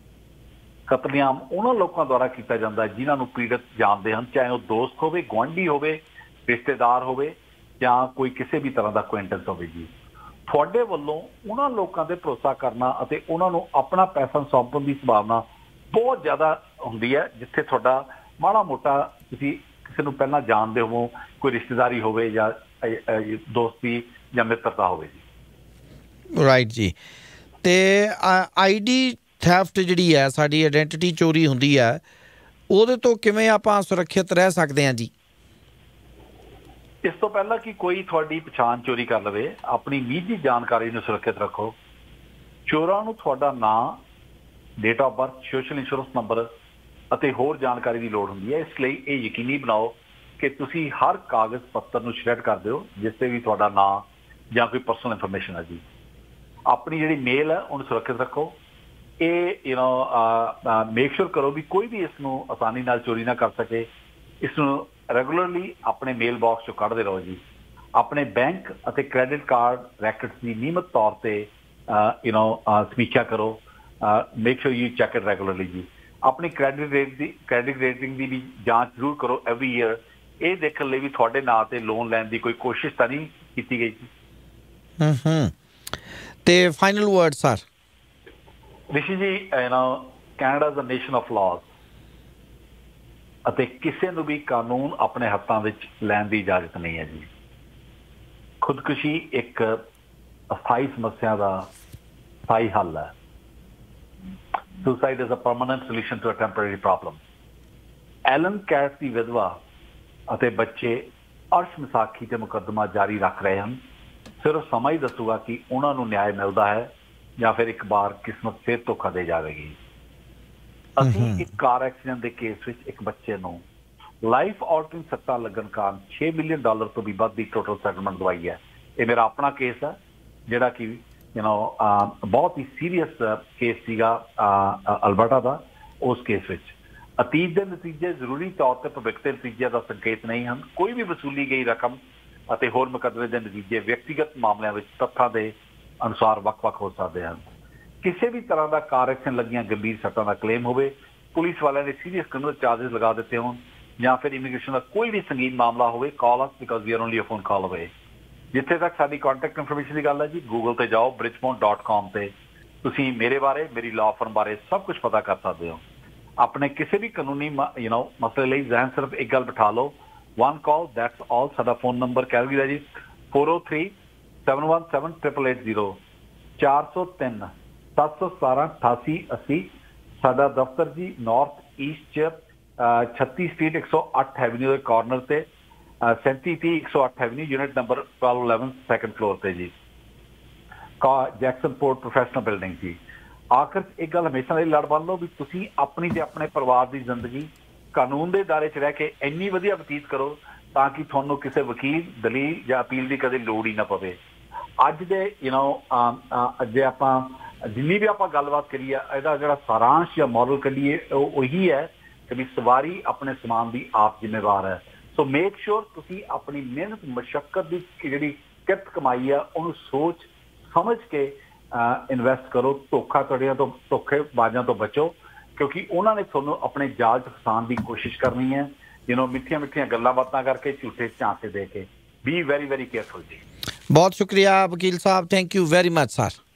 ਕਤਲੇਆਮ ਉਹਨਾਂ ਲੋਕਾਂ ਦੁਆਰਾ ਕੀਤਾ ਜਾਂਦਾ ਜਿਨ੍ਹਾਂ ਨੂੰ ਪੀੜਤ ਜਾਣਦੇ ਹਨ, ਚਾਹੇ ਉਹ ਦੋਸਤ ਹੋਵੇ, ਗੁਆਂਢੀ ਹੋਵੇ, ਰਿਸ਼ਤੇਦਾਰ ਹੋਵੇ ਜਾਂ ਕੋਈ ਕਿਸੇ ਵੀ ਤਰ੍ਹਾਂ ਦਾ ਐਕੁਆਇੰਟੈਂਸ ਹੋਵੇ ਜੀ। ਤੁਹਾਡੇ ਵੱਲੋਂ ਉਹਨਾਂ ਲੋਕਾਂ 'ਤੇ ਭਰੋਸਾ ਕਰਨਾ ਅਤੇ ਉਹਨਾਂ ਨੂੰ ਆਪਣਾ ਪੈਸਾ ਸੌਂਪਣ ਦੀ ਸੰਭਾਵਨਾ ਬਹੁਤ ਜ਼ਿਆਦਾ ਹੁੰਦੀ ਹੈ ਜਿੱਥੇ ਤੁਹਾਡਾ ਮਾੜਾ ਮੋਟਾ ਤੁਸੀਂ ਕਿਸੇ ਨੂੰ ਪਹਿਲਾਂ ਜਾਣਦੇ ਹੋਵੋ, ਕੋਈ ਰਿਸ਼ਤੇਦਾਰੀ ਹੋਵੇ ਜਾਂ ਦੋਸਤੀ ਜਾਂ ਮਿੱਤਰਤਾ ਹੋਵੇ ਜੀ। ਰਾਈਟ ਜੀ। ਤੇ ਆਈਡੀ ਥੈਫਟ ਜਿਹੜੀ ਹੈ, ਸਾਡੀ ਆਇਡੈਂਟੀਟੀ ਚੋਰੀ ਹੁੰਦੀ ਹੈ, ਉਹਦੇ ਤੋਂ ਕਿਵੇਂ ਆਪਾਂ ਸੁਰੱਖਿਅਤ ਰਹਿ ਸਕਦੇ ਹਾਂ ਜੀ? ਇਸ ਤੋਂ ਪਹਿਲਾਂ ਕਿ ਕੋਈ ਤੁਹਾਡੀ ਪਛਾਣ ਚੋਰੀ ਕਰ ਲਵੇ, ਆਪਣੀ ਨਿੱਜੀ ਜਾਣਕਾਰੀ ਨੂੰ ਸੁਰੱਖਿਅਤ ਰੱਖੋ। ਚੋਰਾਂ ਨੂੰ ਤੁਹਾਡਾ ਨਾਂ, date of birth, social insurance number ਅਤੇ ਹੋਰ ਜਾਣਕਾਰੀ ਦੀ ਲੋੜ ਹੁੰਦੀ ਹੈ। ਇਸ ਲਈ ਇਹ ਯਕੀਨੀ ਬਣਾਓ ਕਿ ਤੁਸੀਂ ਹਰ ਕਾਗਜ਼ ਪੱਤਰ ਨੂੰ ਸ਼ਰੈਡ ਕਰ ਦਿਓ ਜਿਸ 'ਤੇ ਵੀ ਤੁਹਾਡਾ ਨਾਂ ਜਾਂ ਕੋਈ ਪਰਸਨਲ ਇਨਫੋਰਮੇਸ਼ਨ ਹੈ ਜੀ। ਆਪਣੀ ਜਿਹੜੀ ਮੇਲ ਹੈ ਉਹਨੂੰ ਸੁਰੱਖਿਅਤ ਰੱਖੋ। ਇਹ ਯੂ ਨੋ ਮੇਕ ਸ਼ੋਰ ਕਰੋ ਵੀ ਕੋਈ ਵੀ ਇਸ ਨੂੰ ਆਸਾਨੀ ਨਾਲ ਚੋਰੀ ਨਾ ਕਰ ਸਕੇ। ਇਸ ਨੂੰ ਰੈਗੂਲਰਲੀ ਆਪਣੇ ਮੇਲ ਬਾਕਸ 'ਚੋਂ ਕੱਢਦੇ ਰਹੋ ਜੀ। ਆਪਣੇ ਬੈਂਕ ਅਤੇ ਕ੍ਰੈਡਿਟ ਕਾਰਡ ਰੈਕਟਸ ਦੀ ਨਿਯਮਿਤ ਤੌਰ 'ਤੇ ਯੂ ਨੋ ਸਮੀਖਿਆ ਕਰੋ। Make sure you check it regularly ਜੀ। ਆਪਣੀ ਕ੍ਰੈਡਿਟ ਰੇਟ ਦੀ ਕ੍ਰੈਡਿਟ ਰੇਟਿੰਗ ਦੀ ਵੀ ਜਾਂਚ ਜ਼ਰੂਰ ਕਰੋ ਐਵਰੀ ਈਅਰ, ਇਹ ਦੇਖਣ ਲਈ ਵੀ ਤੁਹਾਡੇ ਨਾਂ 'ਤੇ ਲੋਨ ਲੈਣ ਦੀ ਕੋਈ ਕੋਸ਼ਿਸ਼ ਤਾਂ ਨਹੀਂ ਕੀਤੀ ਗਈ ਜੀ। ਹੂੰ ਹੂੰ ਤੇ final word sir. Rishi ji, you know Canada is a nation of laws ਅਤੇ ਕਿਸੇ ਨੂੰ ਵੀ ਕਾਨੂੰਨ ਆਪਣੇ ਹੱਥਾਂ ਵਿੱਚ ਲੈਣ ਦੀ ਇਜਾਜ਼ਤ ਨਹੀਂ ਹੈ ਜੀ। ਖੁਦਕੁਸ਼ੀ ਇੱਕ ਅਸਥਾਈ ਸਮੱਸਿਆ ਦਾ ਸਥਾਈ ਹੱਲ ਹੈ। Suicide is a permanent solution to a temporary problem. Alan Kat ਦੀ ਵਿਧਵਾ ਅਤੇ ਬੱਚੇ ਅਰਸ਼ ਮਿਸਾਖੀ ਤੇ ਮੁਕੱਦਮਾ ਜਾਰੀ ਰੱਖ ਰਹੇ ਹਨ। ਸਿਰਫ ਸਮਾਂ ਹੀ ਦੱਸੂਗਾ ਕਿ ਉਹਨਾਂ ਨੂੰ ਨਿਆਂ ਮਿਲਦਾ ਹੈ ਜਾਂ ਫਿਰ ਇੱਕ ਵਾਰ ਕਿਸਮਤ ਫਿਰ ਧੋਖਾ ਦੇ ਜਾਵੇਗੀ। ਅਸੀਂ ਇੱਕ ਕਾਰ ਐਕਸੀਡੈਂਟ ਦੇ ਕੇਸ ਵਿੱਚ ਇੱਕ ਬੱਚੇ ਨੂੰ ਲਾਈਫ ਆਲਟਰਿੰਗ ਸੱਟਾਂ ਲੱਗਣ ਕਾਰਨ ਛੇ ਮਿਲੀਅਨ ਡਾਲਰ ਤੋਂ ਵੀ ਵੱਧ ਦੀ ਟੋਟਲ ਸੈਟਲਮੈਂਟ ਦਵਾਈ ਹੈ। ਇਹ ਮੇਰਾ ਆਪਣਾ ਕੇਸ ਹੈ ਜਿਹੜਾ ਕਿ ਯੂ ਨੋ ਬਹੁਤ ਹੀ ਸੀਰੀਅਸ ਕੇਸ ਸੀਗਾ ਅਲਬਰਟਾ ਦਾ। ਉਸ ਕੇਸ ਵਿੱਚ ਅਤੀਤ ਦੇ ਨਤੀਜੇ ਜ਼ਰੂਰੀ ਤੌਰ ਤੇ ਭਵਿੱਖ ਦੇ ਨਤੀਜਿਆਂ ਦਾ ਸੰਕੇਤ ਨਹੀਂ ਹਨ। ਕੋਈ ਵੀ ਵਸੂਲੀ ਗਈ ਰਕਮ ਅਤੇ ਹੋਰ ਮੁਕੱਦਮੇ ਦੇ ਨਤੀਜੇ ਵਿਅਕਤੀਗਤ ਮਾਮਲਿਆਂ ਵਿੱਚ ਤੱਥਾਂ ਦੇ ਅਨੁਸਾਰ ਵੱਖ-ਵੱਖ ਹੋ ਸਕਦੇ ਹਨ। ਕਿਸੇ ਵੀ ਤਰ੍ਹਾਂ ਦਾ ਕਾਰ ਐਕਸੀਡੈਂਟ ਲੱਗੀਆਂ ਗੰਭੀਰ ਸੱਟਾਂ ਦਾ ਕਲੇਮ ਹੋਵੇ, ਪੁਲਿਸ ਵਾਲਿਆਂ ਨੇ ਸੀਰੀਅਸ ਕ੍ਰਿਮੀਨਲ ਚਾਰजेस ਲਗਾ ਦਿੱਤੇ ਹੋਣ ਜਾਂ ਫਿਰ ਇਮੀਗ੍ਰੇਸ਼ਨ ਦਾ ਕੋਈ ਵੀ ਸੰਗੀਨ ਮਾਮਲਾ ਹੋਵੇ, call us because we are only a phone call away. ਜਿੱਥੇ ਤੱਕ ਸਾਡੀ ਕੰਟੈਕਟ ਇਨਫੋਰਮੇਸ਼ਨ ਦੀ ਗੱਲ ਹੈ ਜੀ, ਗੂਗਲ ਤੇ ਜਾਓ, ਬ੍ਰਿਜਮੋਂਟ ਡਾਟ ਕਾਮ ਤੇ ਤੁਸੀਂ ਮੇਰੇ ਬਾਰੇ, ਮੇਰੀ ਲਾਅ ਫਰਮ ਬਾਰੇ ਸਭ ਕੁਝ ਪਤਾ ਕਰ ਸਕਦੇ ਹੋ। ਆਪਣੇ ਕਿਸੇ ਵੀ ਕਾਨੂੰਨੀ ਯੂ ਨੋ ਮਸਲੇ ਲਈ ਜ਼ਹਿਨ ਸਿਰਫ ਇੱਕ ਗੱਲ ਬਿਠਾ ਲਓ, ਵਨ ਕਾਲ ਦੈਟਸ ਆਲ। ਸਾਡਾ ਫੋਨ ਨੰਬਰ ਕੈਲਗਰੀ ਦਾ ਜੀ four O three seven one seven triple eight zero, ਚਾਰ ਸੌ ਤਿੰਨ ਸੱਤ ਸੌ ਸਤਾਰਾਂ ਅਠਾਸੀ ਅੱਸੀ। ਸਾਡਾ ਦਫ਼ਤਰ ਜੀ ਨਾਰਥ ਈਸਟ ਚ ਛੱਤੀ ਸਟਰੀਟ ਇੱਕ ਸੌ ਅੱਠ ਐਵਨਿਊ ਦੇ ਕਾਰਨਰ ਤੇ, ਸੈਂਤੀ ਤੀਹ ਇੱਕ ਸੌ ਅੱਠ avenue, unit number twelve eleven, second floor ਤੇ ਜੀ, ਜੈਕਸਨ ਪੋਰਟ ਪ੍ਰੋਫੈਸ਼ਨਲ ਬਿਲਡਿੰਗ ਜੀ। ਆਖਰ ਇੱਕ ਗੱਲ ਹਮੇਸ਼ਾ ਲਈ ਲੜ ਬੰਨ ਲਓ ਵੀ ਤੁਸੀਂ ਆਪਣੀ ਤੇ ਆਪਣੇ ਪਰਿਵਾਰ ਦੀ ਜ਼ਿੰਦਗੀ ਕਾਨੂੰਨ ਦੇ ਦਾਇਰੇ 'ਚ ਰਹਿ ਕੇ ਇੰਨੀ ਵਧੀਆ ਬਤੀਤ ਕਰੋ ਤਾਂ ਕਿ ਤੁਹਾਨੂੰ ਕਿਸੇ ਵਕੀਲ, ਦਲੀਲ ਜਾਂ ਅਪੀਲ ਦੀ ਕਦੇ ਲੋੜ ਹੀ ਨਾ ਪਵੇ। ਅੱਜ ਦੇ ਯੂ ਨੋ ਜੇ ਆਪਾਂ ਜਿੰਨੀ ਵੀ ਆਪਾਂ ਗੱਲਬਾਤ ਕਰੀਏ, ਇਹਦਾ ਜਿਹੜਾ ਸਾਰਾਂਸ਼ ਜਾਂ ਮੋਰਲ ਕੱਢੀਏ ਉਹ ਉਹੀ ਹੈ ਕਿ ਵੀ ਸਵਾਰੀ ਆਪਣੇ ਸਮਾਨ ਦੀ ਆਪ ਜ਼ਿੰਮੇਵਾਰ ਹੈ। ਸੋ ਮੇਕ ਸ਼ੋਰ ਤੁਸੀਂ ਆਪਣੀ ਮਿਹਨਤ ਮਸ਼ੱਕਤ ਦੀ ਜਿਹੜੀ ਕਿਰਤ ਕਮਾਈ ਆ ਉਹਨੂੰ ਸੋਚ ਸਮਝ ਕੇ ਇਨਵੈਸਟ ਕਰੋ। ਧੋਖਾ ਧੜੀਆਂ ਤੋਂ, ਧੋਖੇਬਾਜ਼ਾਂ ਤੋਂ ਬਚੋ, ਕਿਉਂਕਿ ਉਹਨਾਂ ਨੇ ਤੁਹਾਨੂੰ ਆਪਣੇ ਜਾਲ 'ਚ ਫਸਾਉਣ ਦੀ ਕੋਸ਼ਿਸ਼ ਕਰਨੀ ਹੈ। ਯੂ ਨੋ ਮਿੱਠੀਆਂ ਮਿੱਠੀਆਂ ਗੱਲਾਂ ਬਾਤਾਂ ਕਰਕੇ, ਝੂਠੇ ਝਾਂਸੇ ਦੇ ਕੇ। ਬੀ ਵੈਰੀ ਵੈਰੀ ਕੇਅਰਫੁਲ ਜੀ। ਬਹੁਤ ਸ਼ੁਕਰੀਆ ਵਕੀਲ ਸਾਹਿਬ, thank you very much sir.